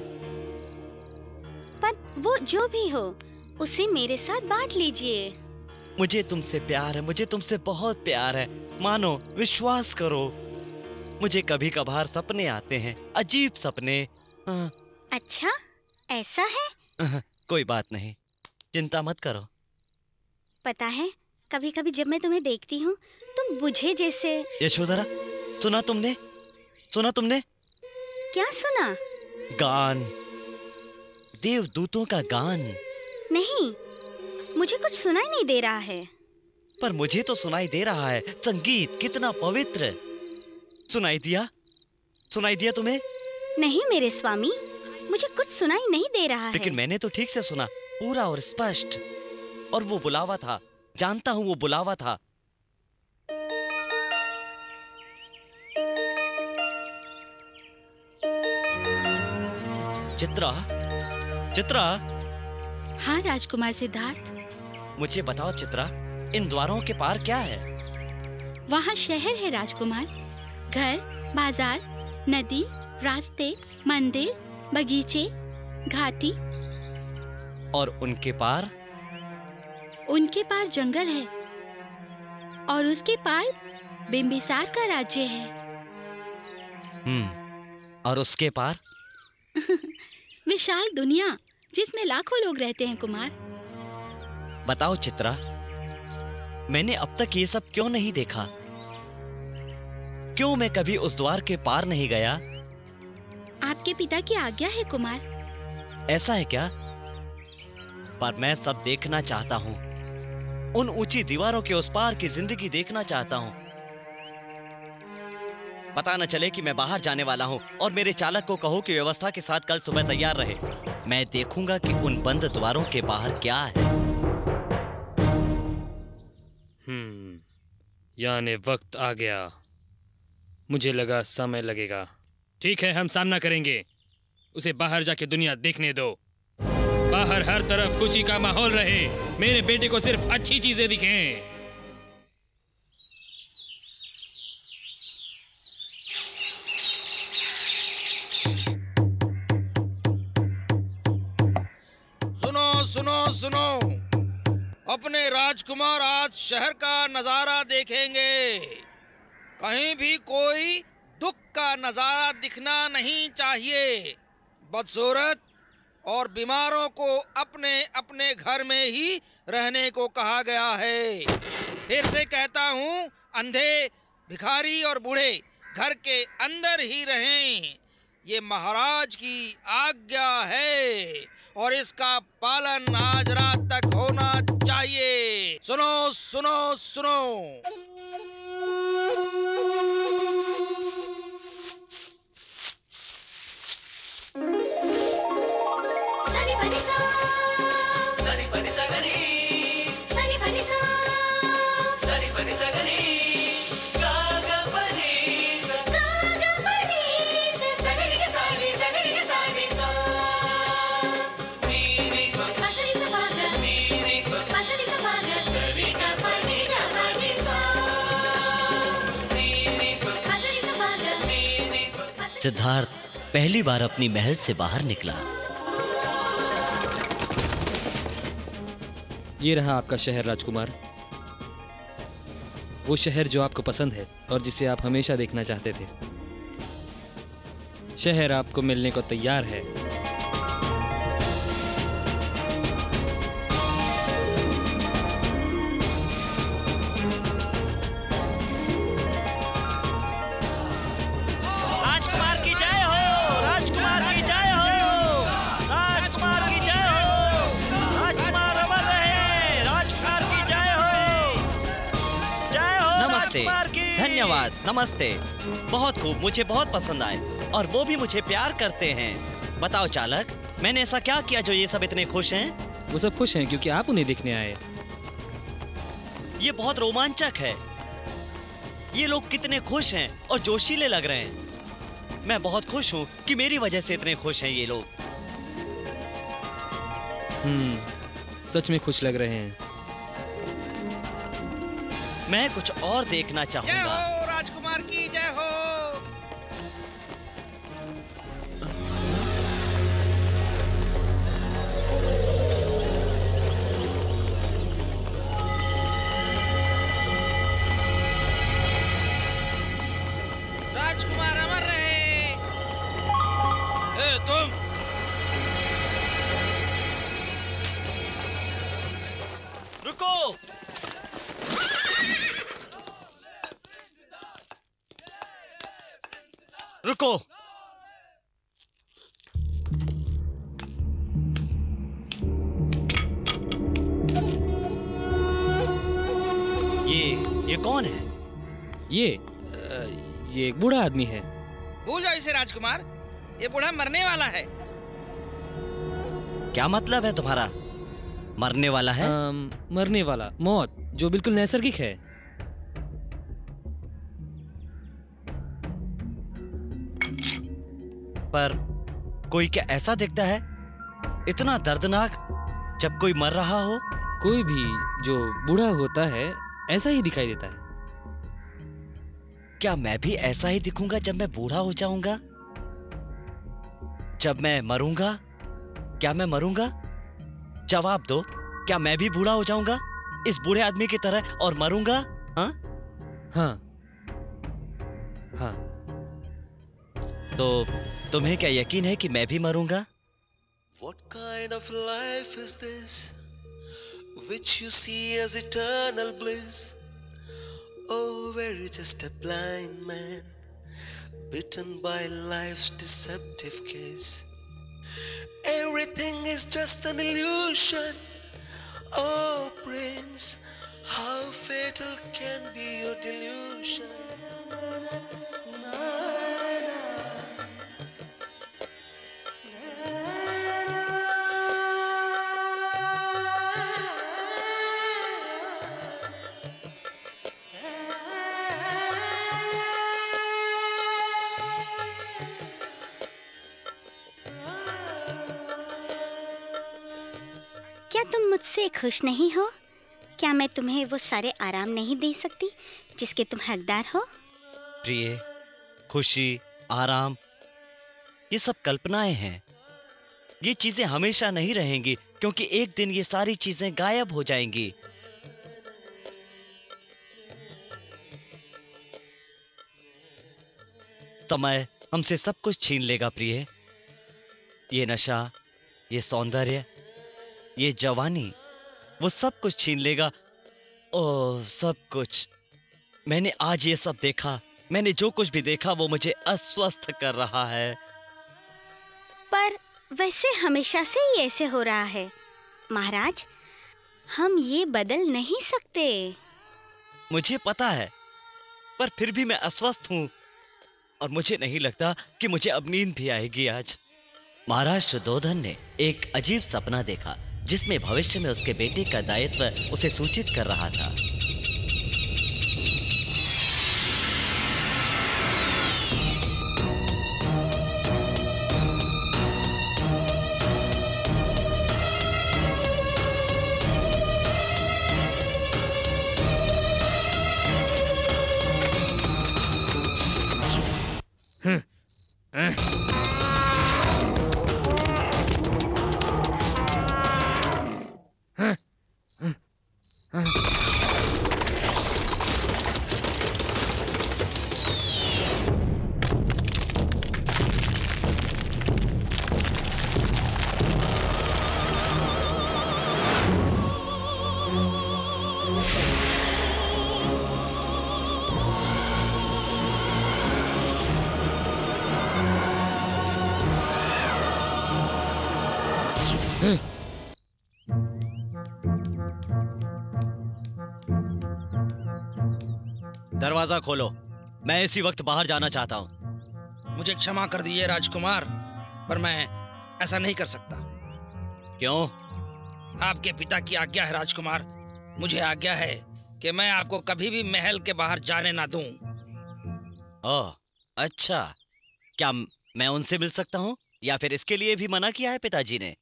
Speaker 7: पर वो जो भी हो, उसे मेरे साथ बांट लीजिए।
Speaker 5: मुझे तुमसे प्यार है, मुझे तुमसे बहुत प्यार है। मानो, विश्वास करो। मुझे कभी कभार सपने आते हैं, अजीब सपने। हाँ।
Speaker 7: अच्छा, ऐसा है?
Speaker 5: कोई बात नहीं, चिंता मत करो।
Speaker 7: पता है, कभी कभी जब मैं तुम्हें देखती हूँ, तुम बुझे जैसे।
Speaker 5: यशोधरा, सुना तुमने? सुना तुमने?
Speaker 7: क्या सुना?
Speaker 5: गान, देवदूतों का गान।
Speaker 7: नहीं, मुझे कुछ सुनाई नहीं दे रहा है।
Speaker 5: पर मुझे तो सुनाई दे रहा है। संगीत कितना पवित्र। सुनाई दिया? सुनाई दिया तुम्हें?
Speaker 7: नहीं मेरे स्वामी, मुझे कुछ सुनाई नहीं दे रहा है।
Speaker 5: लेकिन मैंने तो ठीक से सुना, पूरा और स्पष्ट। और वो बुलावा था, जानता हूँ वो बुलावा था। चित्रा, चित्रा।
Speaker 4: हाँ राजकुमार सिद्धार्थ।
Speaker 5: मुझे बताओ चित्रा, इन द्वारों के पार क्या है?
Speaker 4: वहाँ शहर है राजकुमार। घर, बाजार, नदी, रास्ते, मंदिर, बगीचे, घाटी।
Speaker 5: और उनके पार?
Speaker 4: उनके पार जंगल है और उसके पार बिंबिसार का राज्य है।
Speaker 5: हम्म, और उसके पार?
Speaker 4: विशाल दुनिया जिसमें लाखों लोग रहते हैं कुमार।
Speaker 5: बताओ चित्रा, मैंने अब तक ये सब क्यों नहीं देखा? क्यों मैं कभी उस द्वार के पार नहीं गया?
Speaker 4: आपके पिता की आज्ञा है कुमार।
Speaker 5: ऐसा है क्या? पर मैं सब देखना चाहता हूँ। उन ऊंची दीवारों के उस पार की जिंदगी देखना चाहता हूँ। पता न चले कि मैं बाहर जाने वाला हूँ और मेरे चालक को कहो कि व्यवस्था के साथ कल सुबह तैयार रहे। मैं देखूंगा कि उन बंद द्वारों के बाहर क्या है।
Speaker 3: हम्म, यानी वक्त आ गया। मुझे लगा समय लगेगा। ठीक है, हम सामना करेंगे। उसे बाहर जाके दुनिया देखने दो। बाहर हर तरफ खुशी का माहौल रहे। मेरे बेटे को सिर्फ अच्छी चीजें दिखें।
Speaker 8: सुनो सुनो सुनो, अपने राजकुमार आज शहर का नजारा देखेंगे। कहीं भी कोई दुख का नजारा दिखना नहीं चाहिए। बदसूरत और बीमारों को अपने अपने घर में ही रहने को कहा गया है। फिर से कहता हूँ, अंधे, भिखारी और बूढ़े घर के अंदर ही रहें। ये महाराज की आज्ञा है और इसका पालन आज रात तक होना चाहिए। सुनो सुनो सुनो।
Speaker 2: सिद्धार्थ पहली बार अपनी महल से बाहर निकला।
Speaker 3: ये रहा आपका शहर राजकुमार, वो शहर जो आपको पसंद है और जिसे आप हमेशा देखना चाहते थे। शहर आपको मिलने को तैयार है।
Speaker 5: धन्यवाद, नमस्ते। बहुत खूब, मुझे बहुत पसंद आए और वो भी मुझे प्यार करते हैं। बताओ चालक, मैंने ऐसा क्या किया जो ये सब इतने खुश हैं?
Speaker 3: वो सब खुश हैं क्योंकि आप उन्हें देखने आए।
Speaker 5: ये बहुत रोमांचक है। ये लोग कितने खुश हैं और जोशीले लग रहे हैं। मैं बहुत खुश हूँ कि मेरी वजह से इतने खुश हैं ये लोग।
Speaker 3: हम्म, सच में खुश लग रहे हैं।
Speaker 5: मैं कुछ और देखना चाहूंगा।
Speaker 8: जय हो राजकुमार की जय हो। राजकुमार अमर रहे। ए, तुम
Speaker 5: रुको। रुको। ये ये कौन है?
Speaker 3: ये ये एक बूढ़ा आदमी है।
Speaker 8: भूल जाओ इसे राजकुमार, ये बूढ़ा मरने वाला है।
Speaker 5: क्या मतलब है तुम्हारा? मरने वाला है?
Speaker 3: आम, मरने वाला, मौत जो बिल्कुल नैसर्गिक है।
Speaker 5: पर कोई क्या ऐसा दिखता है इतना दर्दनाक जब कोई मर रहा हो?
Speaker 3: कोई भी जो बूढ़ा होता है ऐसा ही दिखाई देता है।
Speaker 5: क्या मैं भी ऐसा ही दिखूंगा जब मैं बूढ़ा हो जाऊंगा? जब मैं मरूंगा? क्या मैं मरूंगा? जवाब दो, क्या मैं भी बूढ़ा हो जाऊंगा इस बूढ़े आदमी की तरह और मरूंगा? हाँ
Speaker 3: हाँ हाँ।
Speaker 5: तो तुम्हें क्या यकीन है कि मैं भी मरूंगा?
Speaker 9: What kind of life is this which you see as eternal bliss? Oh, where you're just a blind man bitten by life's deceptive kiss. Everything is just an illusion. Oh, Prince, how fatal can be your delusion?
Speaker 7: क्या तुम मुझसे खुश नहीं हो? क्या मैं तुम्हें वो सारे आराम नहीं दे सकती जिसके तुम हकदार हो?
Speaker 5: प्रिय, खुशी, आराम, ये सब कल्पनाएं हैं। ये चीजें हमेशा नहीं रहेंगी क्योंकि एक दिन ये सारी चीजें गायब हो जाएंगी। समय हमसे सब कुछ छीन लेगा प्रिय। ये नशा, ये सौंदर्य, ये जवानी, वो सब कुछ छीन लेगा। ओ, सब कुछ। मैंने आज ये सब देखा, मैंने जो कुछ भी देखा वो मुझे अस्वस्थ कर रहा है।
Speaker 7: पर वैसे हमेशा से ही ऐसे हो रहा है महाराज, हम ये बदल नहीं सकते।
Speaker 5: मुझे पता है, पर फिर भी मैं अस्वस्थ हूँ और मुझे नहीं लगता कि मुझे अब नींद भी आएगी आज।
Speaker 2: महाराज शुद्धोधन ने एक अजीब सपना देखा जिसमें भविष्य में उसके बेटे का दायित्व उसे सूचित कर रहा था।
Speaker 5: दरवाजा खोलो, मैं इसी वक्त बाहर जाना चाहता हूँ।
Speaker 8: मुझे क्षमा कर दीजिए राजकुमार, पर मैं ऐसा नहीं कर सकता।
Speaker 5: क्यों?
Speaker 8: आपके पिता की आज्ञा है राजकुमार। मुझे आज्ञा है कि मैं आपको कभी भी महल के बाहर जाने ना दूं।
Speaker 5: ओह, अच्छा। क्या मैं उनसे मिल सकता हूँ या फिर इसके लिए भी मना किया है पिताजी ने?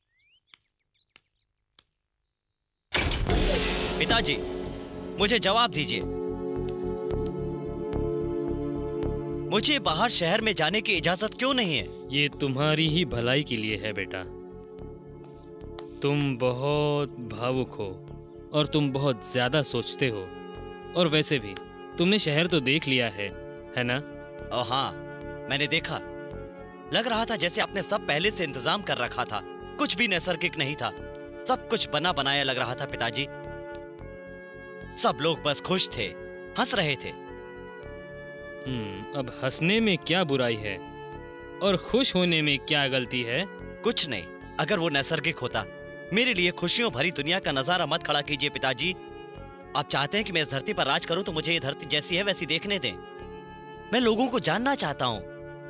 Speaker 5: पिताजी, मुझे जवाब दीजिए। मुझे बाहर शहर में जाने की इजाजत क्यों नहीं है?
Speaker 3: ये तुम्हारी ही भलाई के लिए है बेटा। तुम बहुत भावुक हो और तुम बहुत ज्यादा सोचते हो, और वैसे भी तुमने शहर तो देख लिया है, है ना?
Speaker 5: ओ हाँ, मैंने देखा। लग रहा था जैसे आपने सब पहले से इंतजाम कर रखा था। कुछ भी नैसर्गिक नहीं था, सब कुछ बना बनाया लग रहा था पिताजी। सब लोग बस खुश थे, हंस रहे थे।
Speaker 3: हम्म, अब हंसने में क्या बुराई है और खुश होने में क्या गलती है?
Speaker 5: कुछ नहीं, अगर वो नैसर्गिक होता। मेरे लिए खुशियों भरी दुनिया का नजारा मत खड़ा कीजिए पिताजी। आप चाहते हैं कि मैं इस धरती पर राज करूं तो मुझे ये धरती जैसी है वैसी देखने दें। मैं लोगों को जानना चाहता हूं,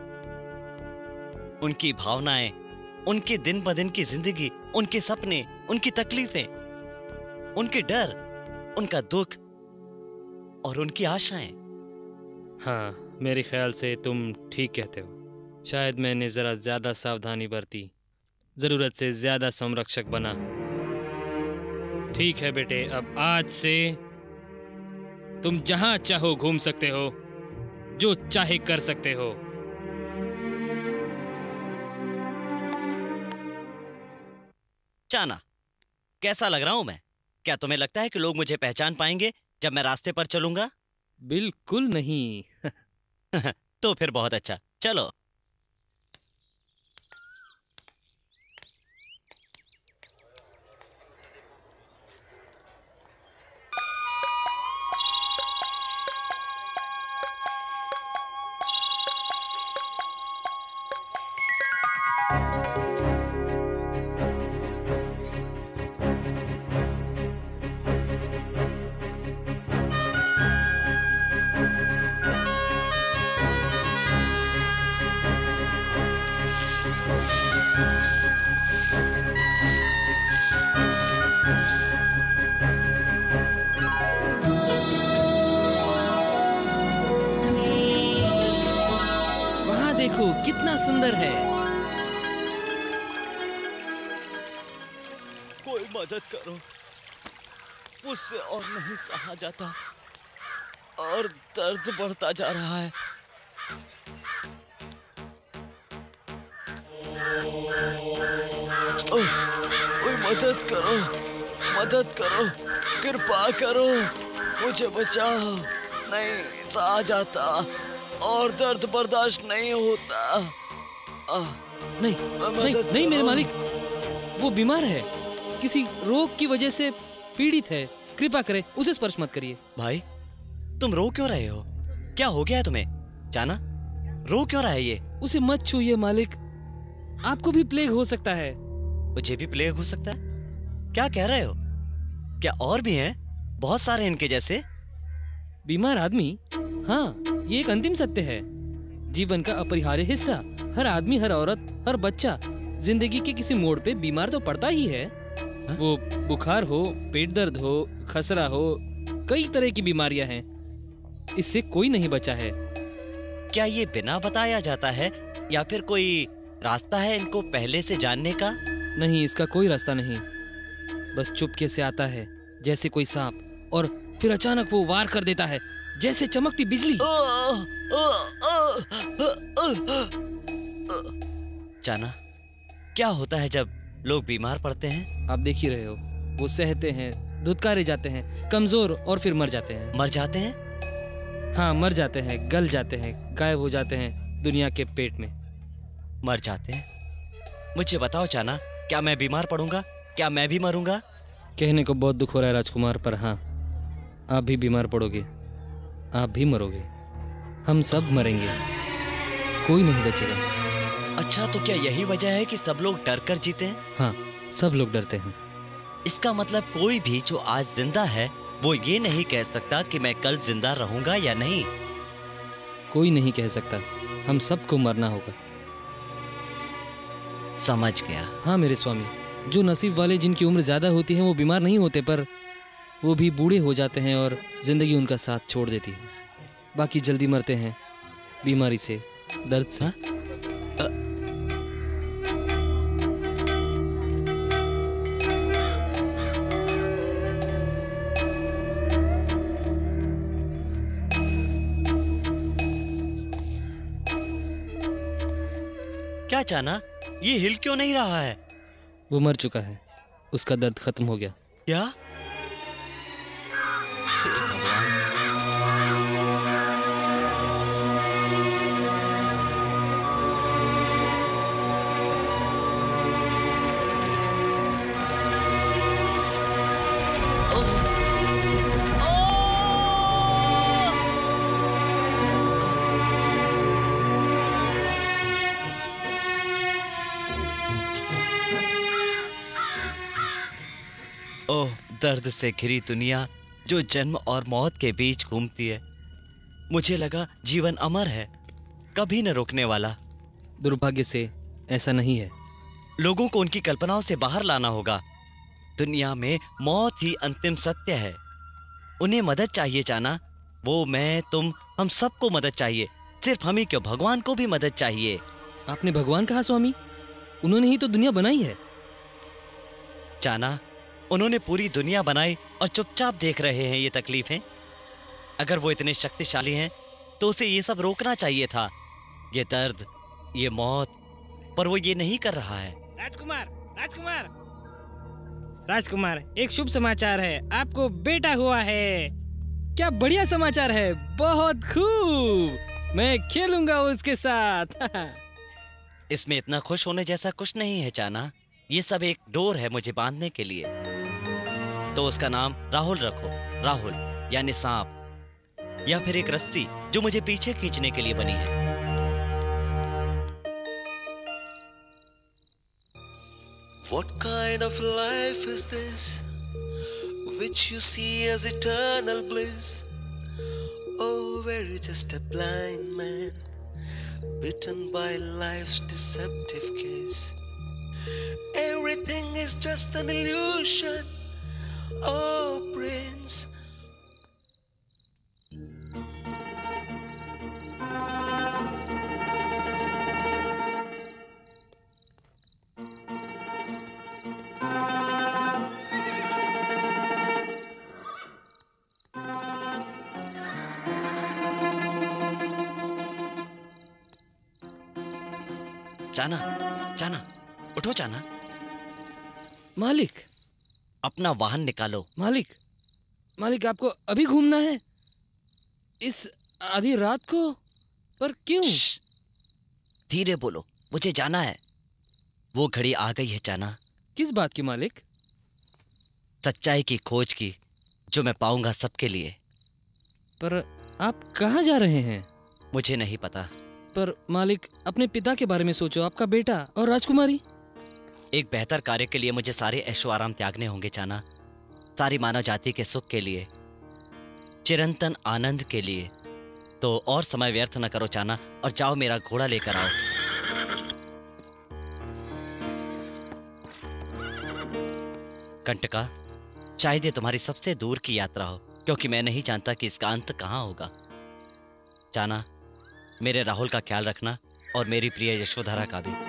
Speaker 5: उनकी भावनाएं, उनके दिन ब दिन की जिंदगी, उनके सपने, उनकी तकलीफें, उनके डर, उनका दुख और उनकी आशाएं।
Speaker 3: हाँ, मेरे ख्याल से तुम ठीक कहते हो। शायद मैंने जरा ज्यादा सावधानी बरती, जरूरत से ज्यादा संरक्षक बना। ठीक है बेटे, अब आज से तुम जहां चाहो घूम सकते हो, जो चाहे कर सकते हो।
Speaker 5: चाना, कैसा लग रहा हूं मैं? क्या तुम्हें लगता है कि लोग मुझे पहचान पाएंगे जब मैं रास्ते पर चलूंगा?
Speaker 3: बिल्कुल नहीं।
Speaker 5: तो फिर बहुत अच्छा, चलो।
Speaker 10: देखो कितना सुंदर है।
Speaker 5: कोई मदद करो, मुझसे और नहीं सहा जाता और दर्द बढ़ता जा रहा है। ओह, कोई मदद करो, मदद करो, कृपा करो, मुझे बचाओ। नहीं सहा जाता और दर्द बर्दाश्त नहीं होता।
Speaker 10: आ, नहीं नहीं नहीं मेरे मालिक, वो बीमार है, किसी रोग की वजह से पीड़ित है। कृपा करें उसे स्पर्श मत करिए।
Speaker 5: भाई, तुम रो क्यों रहे हो? क्या हो गया है तुम्हें? जाना, रो क्यों रहा है ये?
Speaker 10: उसे मत छूइए मालिक, आपको भी प्लेग हो सकता है।
Speaker 5: मुझे भी प्लेग हो सकता है? क्या कह रहे हो? क्या और भी हैं? बहुत सारे इनके जैसे
Speaker 10: बीमार आदमी? हाँ, ये एक अंतिम सत्य है, जीवन का अपरिहार्य हिस्सा। हर आदमी, हर औरत, हर बच्चा जिंदगी के किसी मोड़ पे बीमार तो पड़ता ही है।
Speaker 5: हा?
Speaker 10: वो बुखार हो, पेट दर्द हो, खसरा हो, कई तरह की बीमारियां हैं, इससे कोई नहीं बचा है।
Speaker 5: क्या ये बिना बताया जाता है या फिर कोई रास्ता है इनको पहले से जानने का?
Speaker 10: नहीं, इसका कोई रास्ता नहीं, बस चुपके से आता है जैसे कोई सांप, और फिर अचानक वो वार कर देता है जैसे चमकती बिजली।
Speaker 5: जाना, क्या होता है जब लोग बीमार पड़ते हैं?
Speaker 10: आप देख ही रहे हो, वो सहते हैं, धुतकारे जाते हैं, कमजोर, और फिर मर जाते हैं।
Speaker 5: मर जाते हैं?
Speaker 10: हाँ, मर जाते हैं, गल जाते हैं, गायब हो जाते हैं दुनिया के पेट में।
Speaker 5: मर जाते हैं? मुझे बताओ जाना, क्या मैं बीमार पड़ूंगा? क्या मैं भी मरूंगा?
Speaker 10: कहने को बहुत दुख हो रहा है राजकुमार, पर हाँ, आप भी बीमार पड़ोगे, आप भी मरोगे, हम सब मरेंगे, कोई नहीं बचेगा।
Speaker 5: अच्छा, तो क्या यही वजह है कि सब लोग डर कर जीते हैं?
Speaker 10: हाँ, सब लोग डरते हैं।
Speaker 5: इसका मतलब कोई भी जो आज जिंदा है वो ये नहीं कह सकता कि मैं कल जिंदा रहूंगा या नहीं।
Speaker 10: कोई नहीं कह सकता, हम सबको मरना होगा।
Speaker 5: समझ गया।
Speaker 10: हाँ मेरे स्वामी, जो नसीब वाले जिनकी उम्र ज्यादा होती है वो बीमार नहीं होते, पर वो भी बूढ़े हो जाते हैं और जिंदगी उनका साथ छोड़ देती है। बाकी जल्दी मरते हैं, बीमारी से, दर्द से।
Speaker 5: अ... क्या चाहना, ये हिल क्यों नहीं रहा है?
Speaker 10: वो मर चुका है, उसका दर्द खत्म हो गया।
Speaker 5: क्या? ओह, दर्द से घिरी दुनिया जो जन्म और मौत के बीच घूमती है। मुझे लगा जीवन अमर है, कभी न रुकने वाला।
Speaker 10: दुर्भाग्य से ऐसा नहीं है।
Speaker 5: लोगों को उनकी कल्पनाओं से बाहर लाना होगा। दुनिया में मौत ही अंतिम सत्य है। उन्हें मदद चाहिए जाना, वो, मैं, तुम, हम सबको मदद चाहिए। सिर्फ हम ही क्यों, भगवान को भी मदद चाहिए।
Speaker 10: आपने भगवान कहा स्वामी? उन्होंने ही तो दुनिया बनाई है।
Speaker 5: जाना, उन्होंने पूरी दुनिया बनाई और चुपचाप देख रहे हैं ये तकलीफें। अगर वो इतने शक्तिशाली हैं तो उसे ये सब रोकना चाहिए था, ये दर्द, ये मौत, पर वो ये नहीं कर रहा है।
Speaker 3: राजकुमार, राजकुमार, राजकुमार, एक शुभ समाचार है, आपको बेटा हुआ है। क्या बढ़िया समाचार है, बहुत खूब, मैं खेलूंगा उसके साथ।
Speaker 5: इसमें इतना खुश होने जैसा कुछ नहीं है जाना, ये सब एक डोर है मुझे बांधने के लिए। तो उसका नाम राहुल रखो, राहुल यानी सांप, या फिर एक रस्सी जो मुझे पीछे खींचने के लिए बनी है।
Speaker 9: What kind of life is this which you see as eternal bliss? Oh, where you're just a blind man bitten by life's deceptive kiss. Everything is just an illusion. Oh, Prince.
Speaker 5: जाना, जाना, उठो जाना।
Speaker 10: मालिक,
Speaker 5: अपना वाहन निकालो।
Speaker 10: मालिक, मालिक, आपको अभी घूमना है इस आधी रात को? पर क्यों?
Speaker 5: धीरे बोलो, मुझे जाना है। वो घड़ी आ गई है जाना।
Speaker 10: किस बात की मालिक?
Speaker 5: सच्चाई की खोज की, जो मैं पाऊंगा सबके लिए।
Speaker 10: पर आप कहाँ जा रहे हैं?
Speaker 2: मुझे नहीं पता।
Speaker 10: पर मालिक, अपने पिता के बारे में सोचो, आपका बेटा और राजकुमारी।
Speaker 2: एक बेहतर कार्य के लिए मुझे सारे ऐशो आराम त्यागने होंगे चाना, सारी मानव जाति के सुख के लिए, चिरंतन आनंद के लिए। तो और समय व्यर्थ न करो चाना, और जाओ मेरा घोड़ा लेकर आओ। कंटका, शायद ये तुम्हारी सबसे दूर की यात्रा हो, क्योंकि मैं नहीं जानता कि इसका अंत कहाँ होगा। चाना, मेरे राहुल का ख्याल रखना और मेरी प्रिय यशोधरा का भी।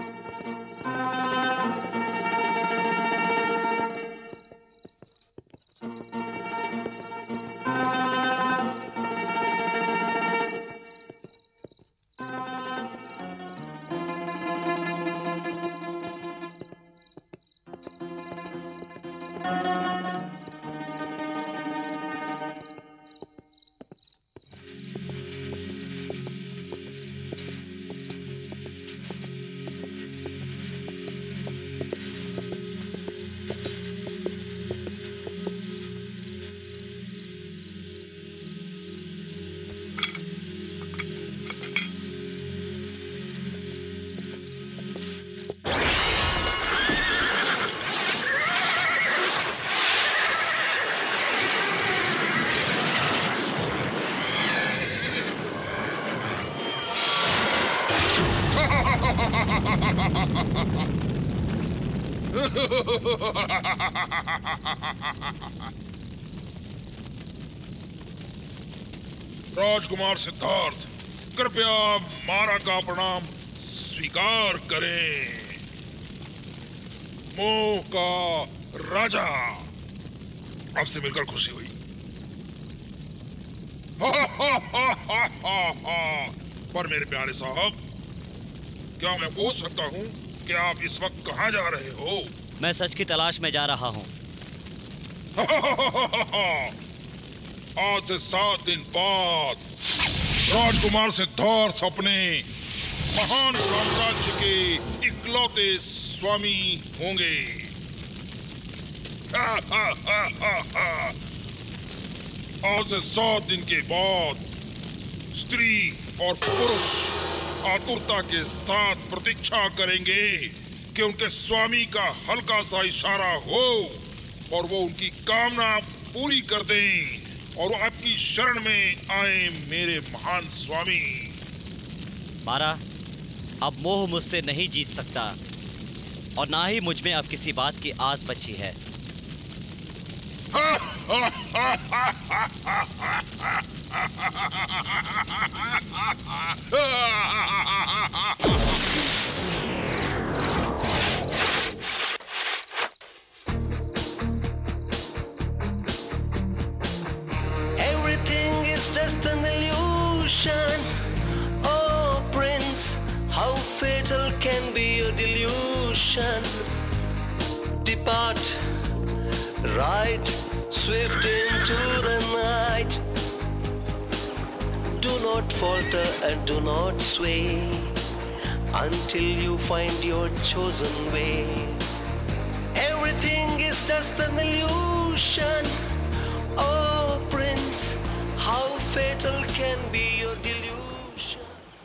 Speaker 11: राजकुमार सिद्धार्थ, कृपया मारा का प्रणाम स्वीकार करें। मोह का राजा, आपसे मिलकर खुशी हुई। पर मेरे प्यारे साहब, क्या मैं पूछ सकता हूँ कि आप इस वक्त कहाँ जा रहे हो?
Speaker 2: मैं सच की तलाश में जा रहा हूँ।
Speaker 11: आज से सात दिन बाद राजकुमार सिद्धार्थ अपने महान साम्राज्य के इकलौते स्वामी होंगे। आज से सात दिन के बाद स्त्री और पुरुष आतुरता के साथ प्रतीक्षा करेंगे कि उनके स्वामी का हल्का सा इशारा हो और वो उनकी कामना पूरी कर दें और वो आपकी शरण में आए, मेरे महान स्वामी।
Speaker 2: मारा, अब मोह मुझसे नहीं जीत सकता और ना ही मुझ में अब किसी बात की आस बची है।
Speaker 9: Everything is just an illusion. Oh, Prince, how fatal can be a delusion. Depart, ride swift into the night. Do not falter and do not sway until you find your chosen way. Everything is just an illusion. Oh, Prince, how fatal can be your delusion.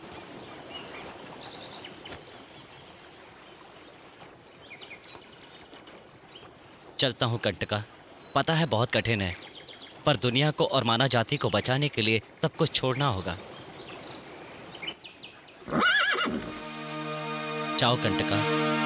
Speaker 2: चलता हूँ कंटका, पता है बहुत कठिन है, पर दुनिया को और मानव जाति को बचाने के लिए सब कुछ छोड़ना होगा। जाओ कंटका।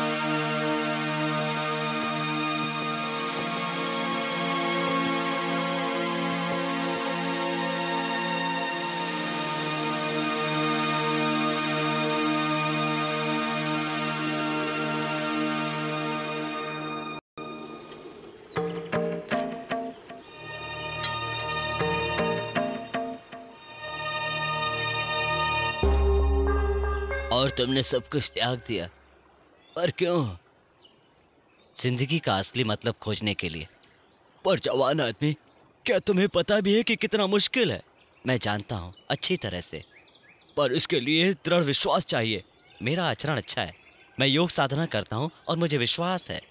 Speaker 2: और तुमने सब कुछ त्याग दिया, पर क्यों? जिंदगी का असली मतलब खोजने के लिए। पर जवान आदमी, क्या तुम्हें पता भी है कि कितना मुश्किल है? मैं जानता हूँ अच्छी तरह से, पर इसके लिए दृढ़ विश्वास चाहिए। मेरा आचरण अच्छा है, मैं योग साधना करता हूँ और मुझे विश्वास है।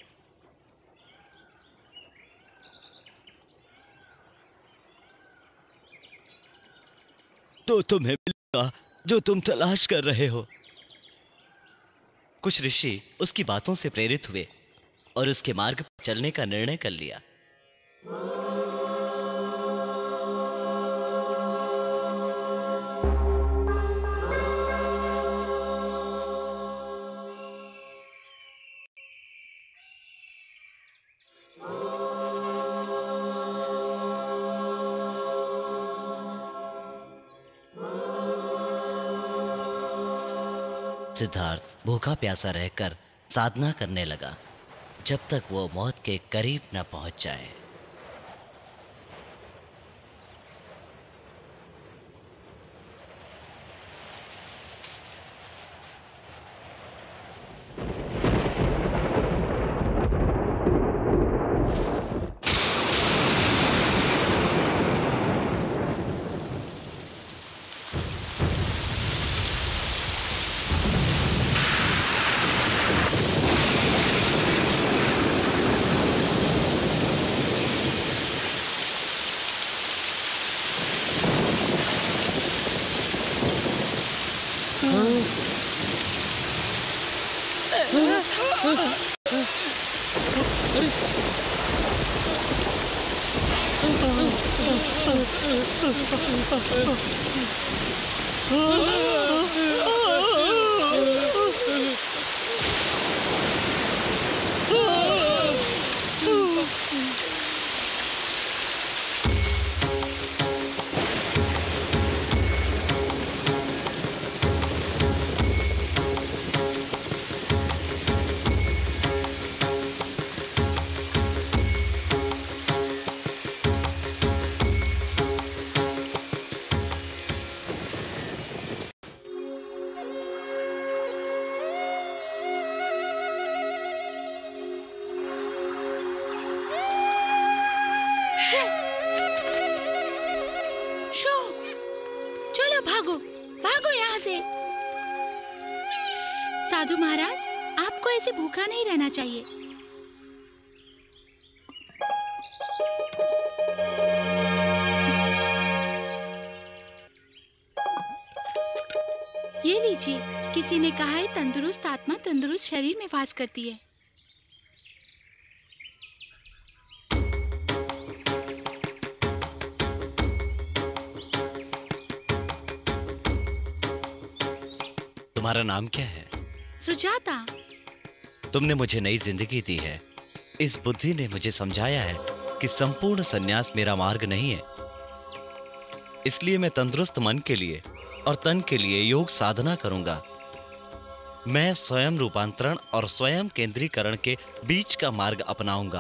Speaker 2: तो तुम्हें मिलेगा जो तुम तलाश कर रहे हो। कुछ ऋषि उसकी बातों से प्रेरित हुए और उसके मार्ग पर चलने का निर्णय कर लिया। सिद्धार्थ भूखा प्यासा रहकर साधना करने लगा जब तक वो मौत के करीब न पहुंच जाए।
Speaker 4: साधु महाराज, आपको ऐसे भूखा नहीं रहना चाहिए। ये लीजिए, किसी ने कहा है तंदुरुस्त आत्मा तंदुरुस्त शरीर में वास करती है।
Speaker 2: तुम्हारा नाम क्या है?
Speaker 4: सुजाता।
Speaker 2: तुमने मुझे नई जिंदगी दी है। इस बुद्धि ने मुझे समझाया है कि संपूर्ण संन्यास मेरा मार्ग नहीं है। इसलिए मैं तंदुरुस्त मन के लिए और तन के लिए योग साधना करूंगा। मैं स्वयं रूपांतरण और स्वयं केंद्रीकरण के बीच का मार्ग अपनाऊंगा।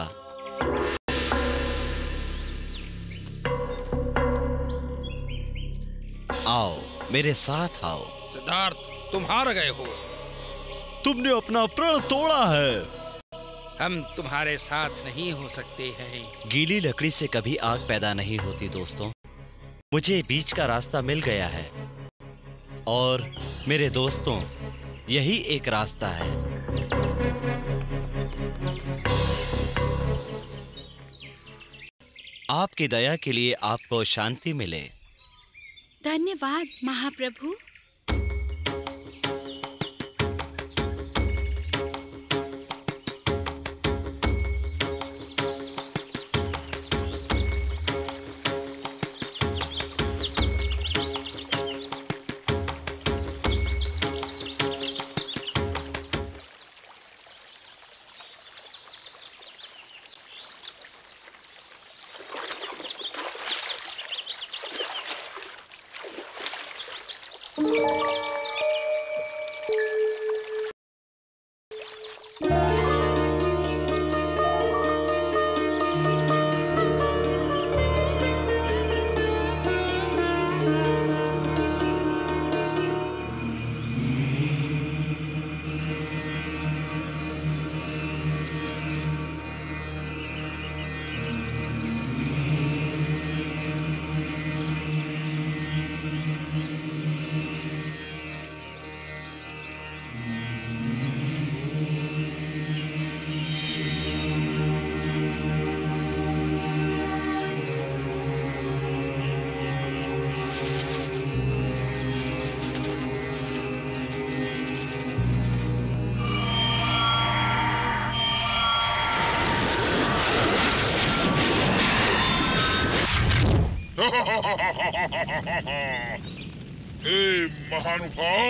Speaker 2: आओ, मेरे साथ आओ।
Speaker 8: सिद्धार्थ, तुम हार गए हो।
Speaker 2: तुमने अपना प्रण तोड़ा है।
Speaker 8: हम तुम्हारे साथ नहीं हो सकते हैं।
Speaker 2: गीली लकड़ी से कभी आग पैदा नहीं होती दोस्तों। मुझे बीच का रास्ता मिल गया है और मेरे दोस्तों, यही एक रास्ता है। आपकी दया के लिए आपको शांति मिले।
Speaker 4: धन्यवाद महाप्रभु।
Speaker 11: हे महानुभाव,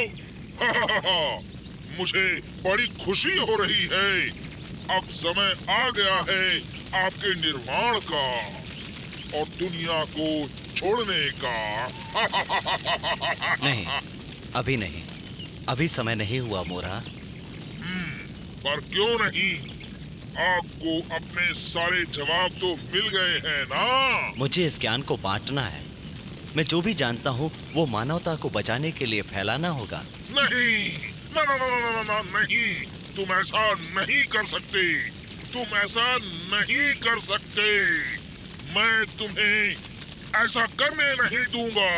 Speaker 11: मुझे बड़ी खुशी हो रही है। अब समय आ गया है आपके निर्वाण का और दुनिया को छोड़ने का।
Speaker 2: नहीं, अभी नहीं, अभी समय नहीं हुआ मोरा।
Speaker 11: पर क्यों नहीं? आपको अपने सारे जवाब तो मिल गए हैं ना?
Speaker 2: मुझे इस ज्ञान को बांटना है। मैं जो भी जानता हूँ वो मानवता को बचाने के लिए फैलाना होगा।
Speaker 11: नहीं, ना ना ना ना ना नहीं, तुम ऐसा नहीं कर सकते, तुम ऐसा नहीं कर सकते। मैं तुम्हें ऐसा करने नहीं दूंगा।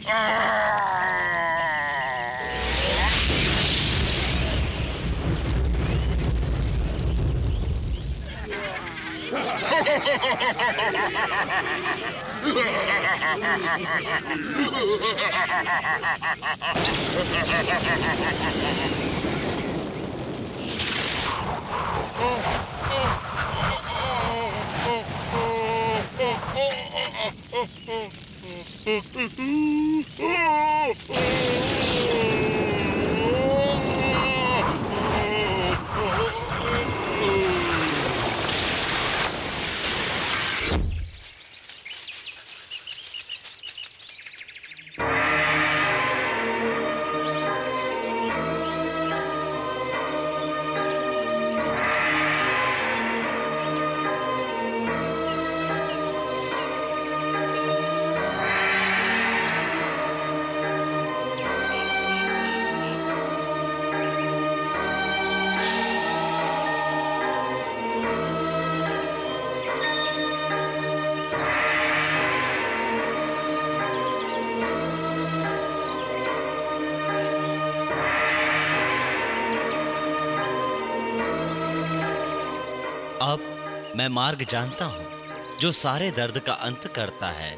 Speaker 2: अब मैं मार्ग जानता हूं जो सारे दर्द का अंत करता है।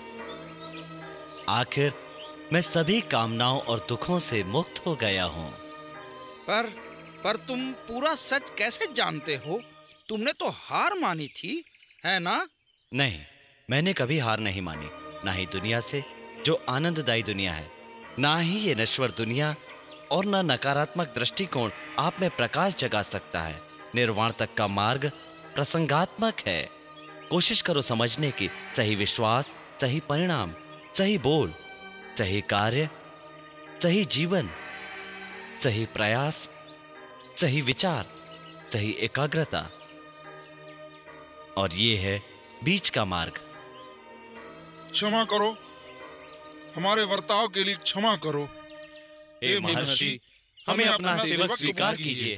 Speaker 2: आखिर मैं सभी कामनाओं और दुखों से मुक्त हो गया हूं।
Speaker 8: पर पर तुम पूरा सच कैसे जानते हो? तुमने तो हार मानी थी, है ना?
Speaker 2: नहीं, मैंने कभी हार नहीं मानी, ना ही दुनिया से जो आनंददायी दुनिया है, ना ही ये नश्वर दुनिया, और ना नकारात्मक दृष्टिकोण आप में प्रकाश जगा सकता है। निर्वाण तक का मार्ग प्रसंगात्मक है। कोशिश करो समझने की। सही विश्वास, सही परिणाम, सही बोल, सही कार्य, सही जीवन, सही प्रयास, सही विचार, सही एकाग्रता, और ये है बीच का मार्ग।
Speaker 11: क्षमा करो, हमारे वर्ताव के लिए क्षमा करो।
Speaker 2: हे महर्षि, हमें अपना सेवक स्वीकार कीजिए।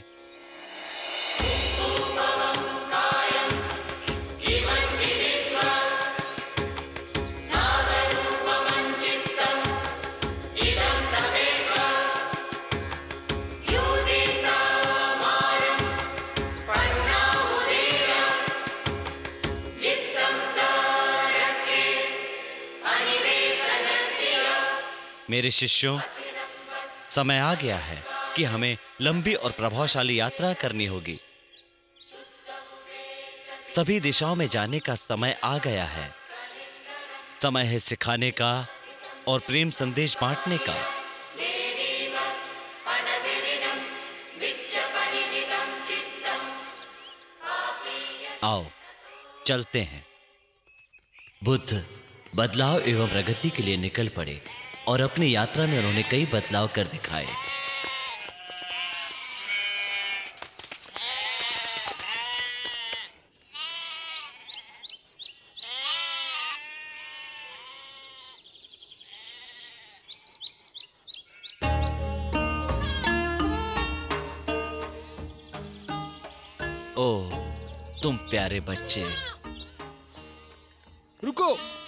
Speaker 2: मेरे शिष्यों, समय आ गया है कि हमें लंबी और प्रभावशाली यात्रा करनी होगी। सभी दिशाओं में जाने का समय आ गया है। समय है सिखाने का और प्रेम संदेश बांटने का। आओ चलते हैं। बुद्ध बदलाव एवं प्रगति के लिए निकल पड़े और अपनी यात्रा में उन्होंने कई बदलाव कर दिखाए। ओह, तुम प्यारे बच्चे।
Speaker 10: रुको,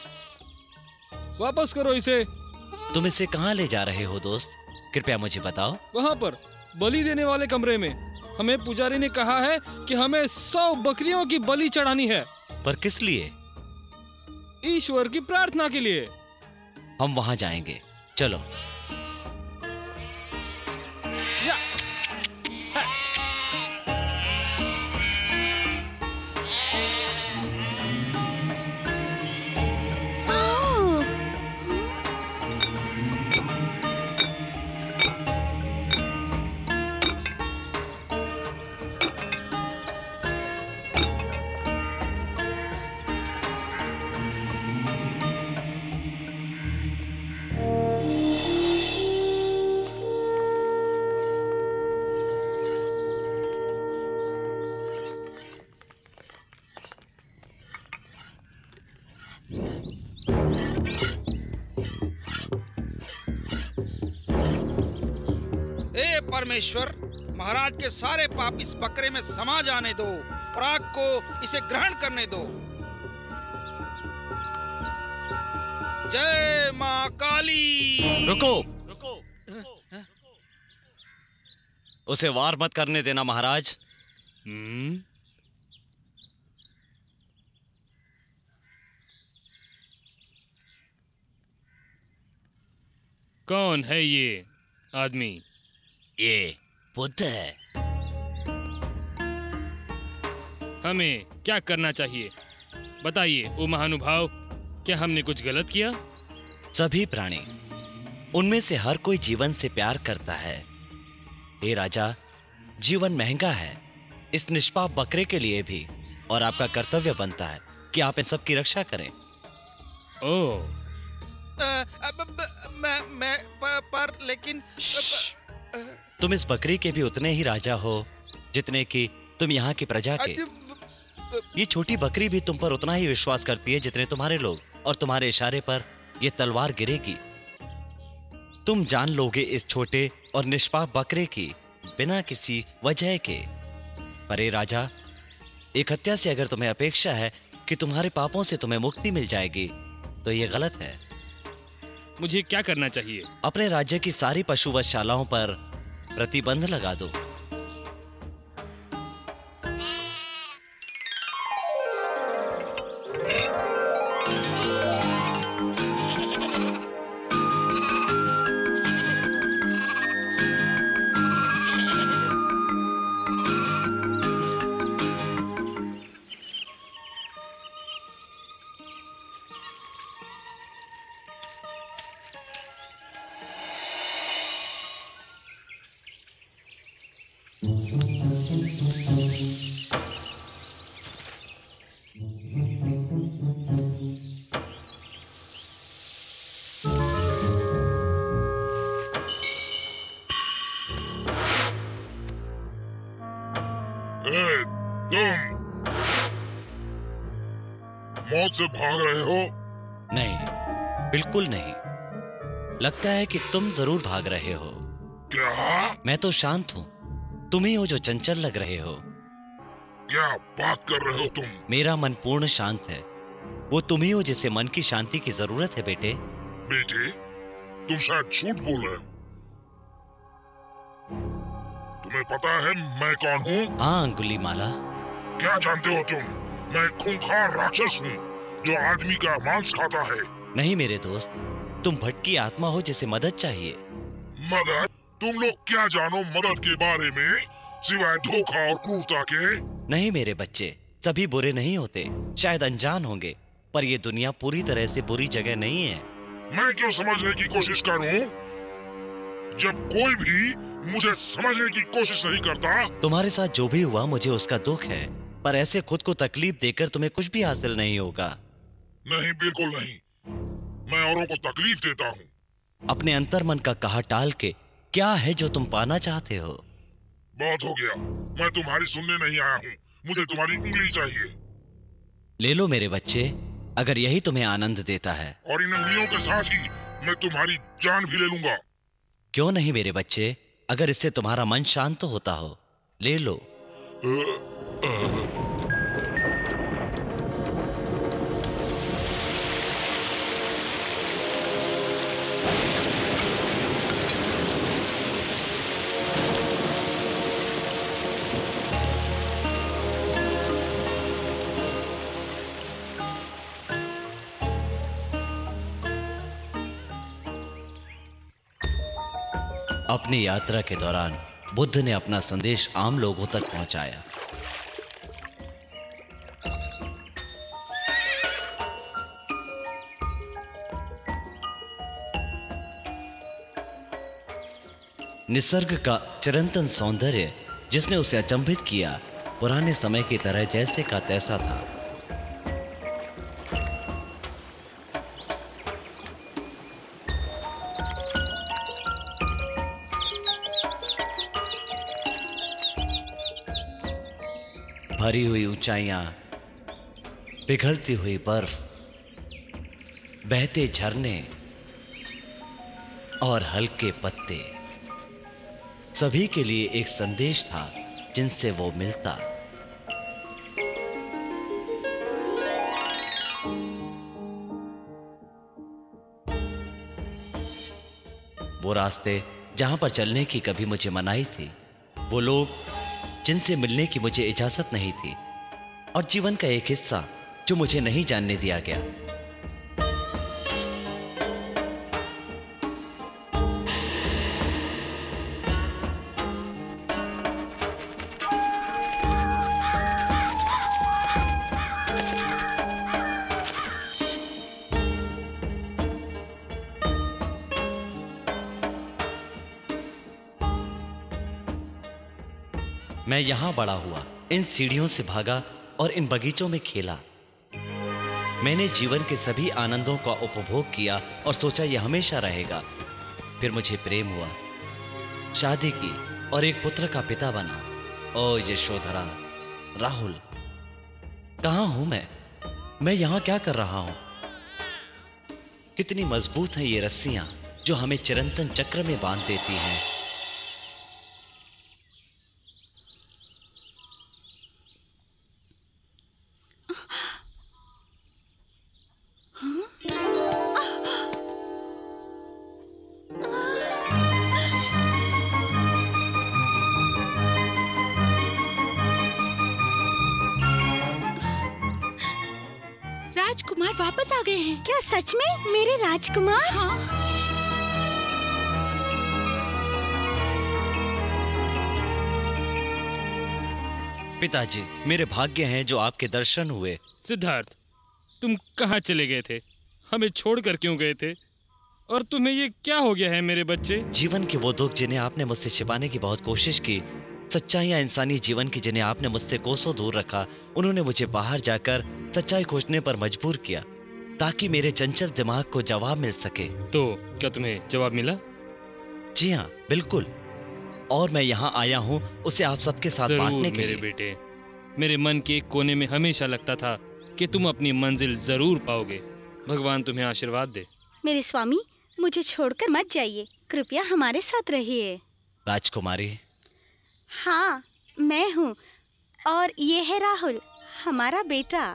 Speaker 10: वापस करो इसे।
Speaker 2: तुम इसे कहाँ ले जा रहे हो दोस्त? कृपया मुझे बताओ।
Speaker 10: वहाँ पर बलि देने वाले कमरे में। हमें पुजारी ने कहा है कि हमें सौ बकरियों की बलि चढ़ानी है।
Speaker 2: पर किस लिए?
Speaker 10: ईश्वर की प्रार्थना के लिए।
Speaker 2: हम वहाँ जाएंगे, चलो।
Speaker 8: परमेश्वर, महाराज के सारे पाप इस बकरे में समा जाने दो और आग को इसे ग्रहण करने दो। जय मां काली।
Speaker 5: रुको, रुको। उसे वार मत करने देना महाराज।
Speaker 3: हम्म कौन है ये आदमी?
Speaker 5: ये बुद्ध है।
Speaker 3: हमें क्या करना चाहिए बताइए ओ महानुभाव, क्या हमने कुछ गलत किया?
Speaker 5: सभी प्राणी, उनमें से हर कोई जीवन से प्यार करता है। हे राजा, जीवन महंगा है, इस निष्पाप बकरे के लिए भी, और आपका कर्तव्य बनता है कि आप इन सब की रक्षा करें।
Speaker 3: ओह,
Speaker 8: मैं मैं पर, पर लेकिन
Speaker 5: तुम इस बकरी के भी उतने ही राजा हो जितने कि तुम यहाँ की प्रजा के। ये छोटी बकरी भी तुम पर उतना ही विश्वास करती है जितने तुम्हारे लोग, और तुम्हारे इशारे पर ये तलवार गिरेगी। तुम जान लोगे इस छोटे और निष्पाप बकरे की बिना किसी वजह के। पर ए राजा, एक हत्या से अगर तुम्हें अपेक्षा है कि तुम्हारे पापों से तुम्हें मुक्ति मिल जाएगी, तो ये गलत है।
Speaker 3: मुझे क्या करना चाहिए?
Speaker 5: अपने राज्य की सारी पशु वधशालाओं पर प्रतिबंध लगा दो।
Speaker 11: मौत से भाग रहे हो?
Speaker 5: नहीं, बिल्कुल नहीं। लगता है कि तुम जरूर भाग रहे हो।
Speaker 11: क्या?
Speaker 5: मैं तो शांत हूँ, तुम ही हो जो चंचल लग रहे हो।
Speaker 11: क्या बात कर रहे हो तुम?
Speaker 5: मेरा मन पूर्ण शांत है। वो तुम ही हो जिसे मन की शांति की जरूरत है। बेटे
Speaker 11: बेटे, तुम शायद झूठ बोल रहे हो। तुम्हें पता है मैं कौन हूँ?
Speaker 5: हाँ अंगुलीमाला।
Speaker 11: क्या जानते हो तुम? मैं खूंखार राक्षस हूँ जो आदमी का मांस खाता है।
Speaker 5: नहीं मेरे दोस्त, तुम भटकी आत्मा हो जिसे मदद चाहिए।
Speaker 11: मदद? तुम लोग क्या जानो मदद के बारे में सिवाय धोखा और क्रूरता के?
Speaker 5: नहीं मेरे बच्चे, सभी बुरे नहीं होते, शायद अनजान होंगे, पर ये दुनिया पूरी तरह से बुरी जगह नहीं है।
Speaker 11: मैं क्यों समझने की कोशिश करूं जब कोई भी मुझे समझने की कोशिश नहीं करता?
Speaker 5: तुम्हारे साथ जो भी हुआ मुझे उसका दुख है, पर ऐसे खुद को तकलीफ देकर तुम्हें कुछ भी हासिल नहीं होगा।
Speaker 11: नहीं, बिल्कुल नहीं। मैं औरों को तकलीफ देता हूँ।
Speaker 5: अपने अंतर मन का कहा टाल के क्या है जो तुम पाना चाहते हो?
Speaker 11: बहुत हो गया, मैं तुम्हारी सुनने नहीं आया हूँ। मुझे तुम्हारी उंगली चाहिए।
Speaker 5: ले लो मेरे बच्चे, अगर यही तुम्हें आनंद देता है।
Speaker 11: और इन उंगलियों के साथ ही मैं तुम्हारी जान भी ले लूंगा।
Speaker 5: क्यों नहीं मेरे बच्चे, अगर इससे तुम्हारा मन शांत होता हो, ले लो।
Speaker 11: आ, आ,
Speaker 5: अपनी यात्रा के दौरान बुद्ध ने अपना संदेश आम लोगों तक पहुंचाया। निसर्ग का चिरंतन सौंदर्य जिसने उसे अचंभित किया, पुराने समय की तरह जैसे का तैसा था। भरी हुई ऊंचाइयां, पिघलती हुई बर्फ, बहते झरने और हल्के पत्ते,
Speaker 2: सभी के लिए एक संदेश था जिनसे वो मिलता। वो रास्ते जहां पर चलने की कभी मुझे मनाही थी, वो लोग जिनसे मिलने की मुझे इजाजत नहीं थी, और जीवन का एक हिस्सा जो मुझे नहीं जानने दिया गया। मैं यहां बड़ा हुआ, इन सीढ़ियों से भागा और इन बगीचों में खेला। मैंने जीवन के सभी आनंदों का उपभोग किया और सोचा यह हमेशा रहेगा। फिर मुझे प्रेम हुआ, शादी की और एक पुत्र का पिता बना। ओ यशोधरा, राहुल, कहां हूं मैं? मैं यहां क्या कर रहा हूं? कितनी मजबूत हैं ये रस्सियां जो हमें चिरंतन चक्र में बांध देती हैं।
Speaker 4: राजकुमार वापस आ गए हैं।
Speaker 7: क्या सच में मेरे राजकुमार?
Speaker 4: हाँ।
Speaker 2: पिताजी, मेरे भाग्य हैं जो आपके दर्शन हुए।
Speaker 3: सिद्धार्थ, तुम कहाँ चले गए थे? हमें छोड़कर क्यों गए थे? और तुम्हें ये क्या हो गया है मेरे बच्चे?
Speaker 2: जीवन के वो दुख जिन्हें आपने मुझसे छिपाने की बहुत कोशिश की, सच्चाइयां इंसानी जीवन की जिन्हें आपने मुझसे कोसों दूर रखा, उन्होंने मुझे बाहर जाकर सच्चाई खोजने पर मजबूर किया ताकि मेरे चंचल दिमाग को जवाब मिल सके।
Speaker 3: तो क्या तुम्हें जवाब मिला?
Speaker 2: जी हाँ, बिल्कुल। और मैं यहाँ आया हूँ उसे आप सबके साथ बांटने के
Speaker 3: मेरे
Speaker 2: लिए।
Speaker 3: बेटे, मेरे मन के एक कोने में हमेशा लगता था कि तुम अपनी मंजिल जरूर पाओगे। भगवान तुम्हें आशीर्वाद दे।
Speaker 7: मेरे स्वामी, मुझे छोड़कर मत जाइए, कृपया हमारे साथ रहिए।
Speaker 2: राजकुमारी।
Speaker 7: हाँ, मैं हूँ, और ये है राहुल, हमारा बेटा।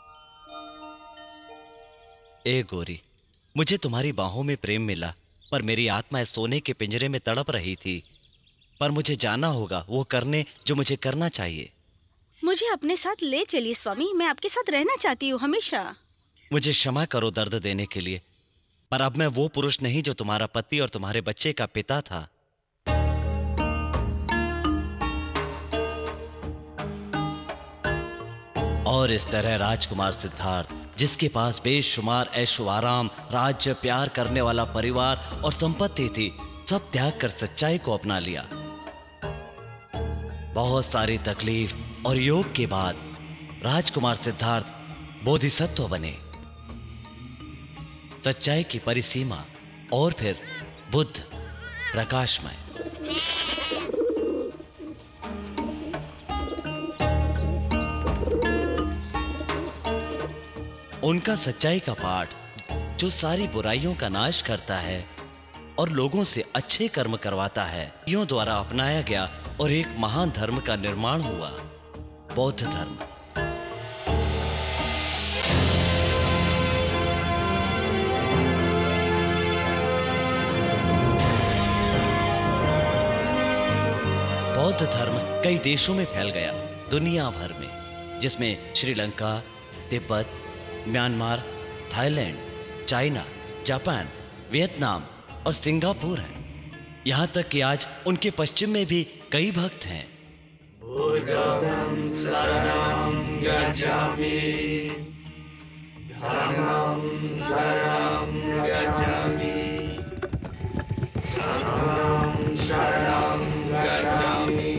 Speaker 2: ए गोरी, मुझे तुम्हारी बाहों में प्रेम मिला, पर मेरी आत्मा इस सोने के पिंजरे में तड़प रही थी। पर मुझे जाना होगा वो करने जो मुझे करना चाहिए।
Speaker 7: मुझे अपने साथ ले चलिए स्वामी, मैं आपके साथ रहना चाहती हूँ हमेशा।
Speaker 2: मुझे क्षमा करो दर्द देने के लिए, पर अब मैं वो पुरुष नहीं जो तुम्हारा पति और तुम्हारे बच्चे का पिता था। और इस तरह राजकुमार सिद्धार्थ, जिसके पास बेशुमार ऐशो आराम, राज्य, प्यार करने वाला परिवार और संपत्ति थी, सब त्याग कर सच्चाई को अपना लिया। बहुत सारी तकलीफ और योग के बाद राजकुमार सिद्धार्थ बोधिसत्व बने, सच्चाई की परिसीमा, और फिर बुद्ध प्रकाशमय। उनका सच्चाई का पाठ जो सारी बुराइयों का नाश करता है और लोगों से अच्छे कर्म करवाता है, यूं द्वारा अपनाया गया और एक महान धर्म का निर्माण हुआ, बौद्ध धर्म। बौद्ध धर्म कई देशों में फैल गया, दुनिया भर में, जिसमें Sri Lanka, Tibet, Myanmar, Thailand, China, Japan, Vietnam और सिंगापुर हैं। यहाँ तक कि आज उनके पश्चिम में भी कई भक्त हैं।
Speaker 12: बुद्धं शरणं गच्छामि, धर्मं शरणं गच्छामि, संघं शरणं गच्छामि।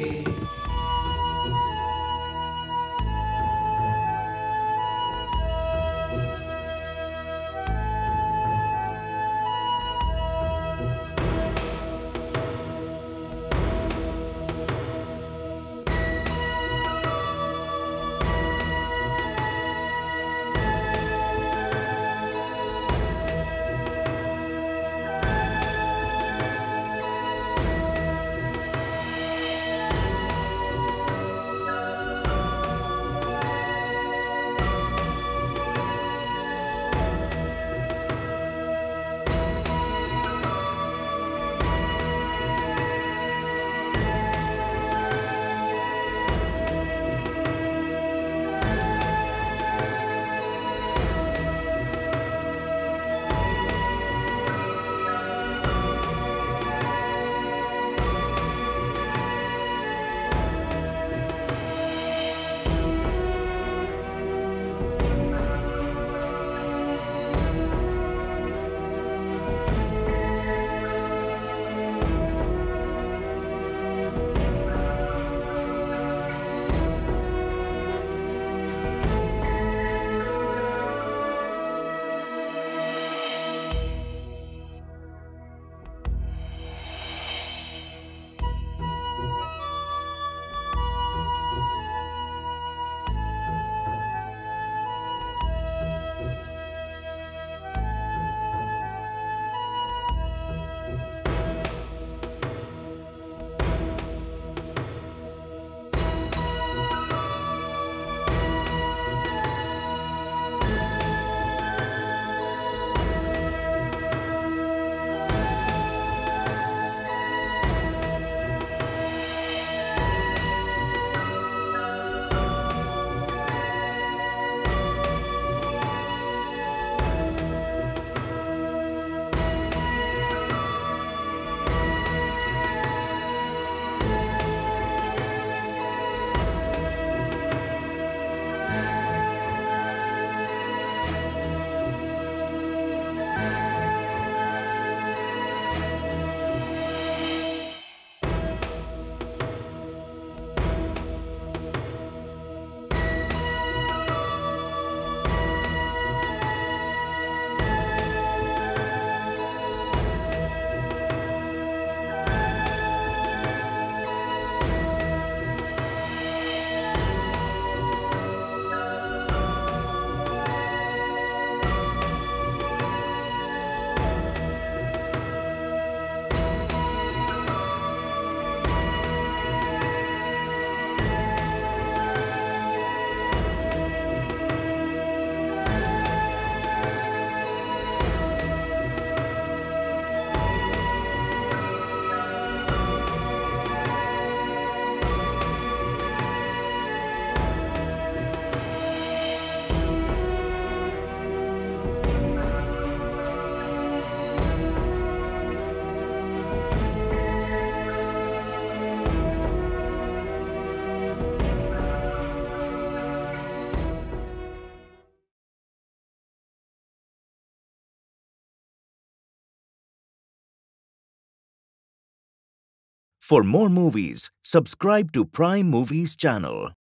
Speaker 1: For more movies, subscribe to Prime Movies channel.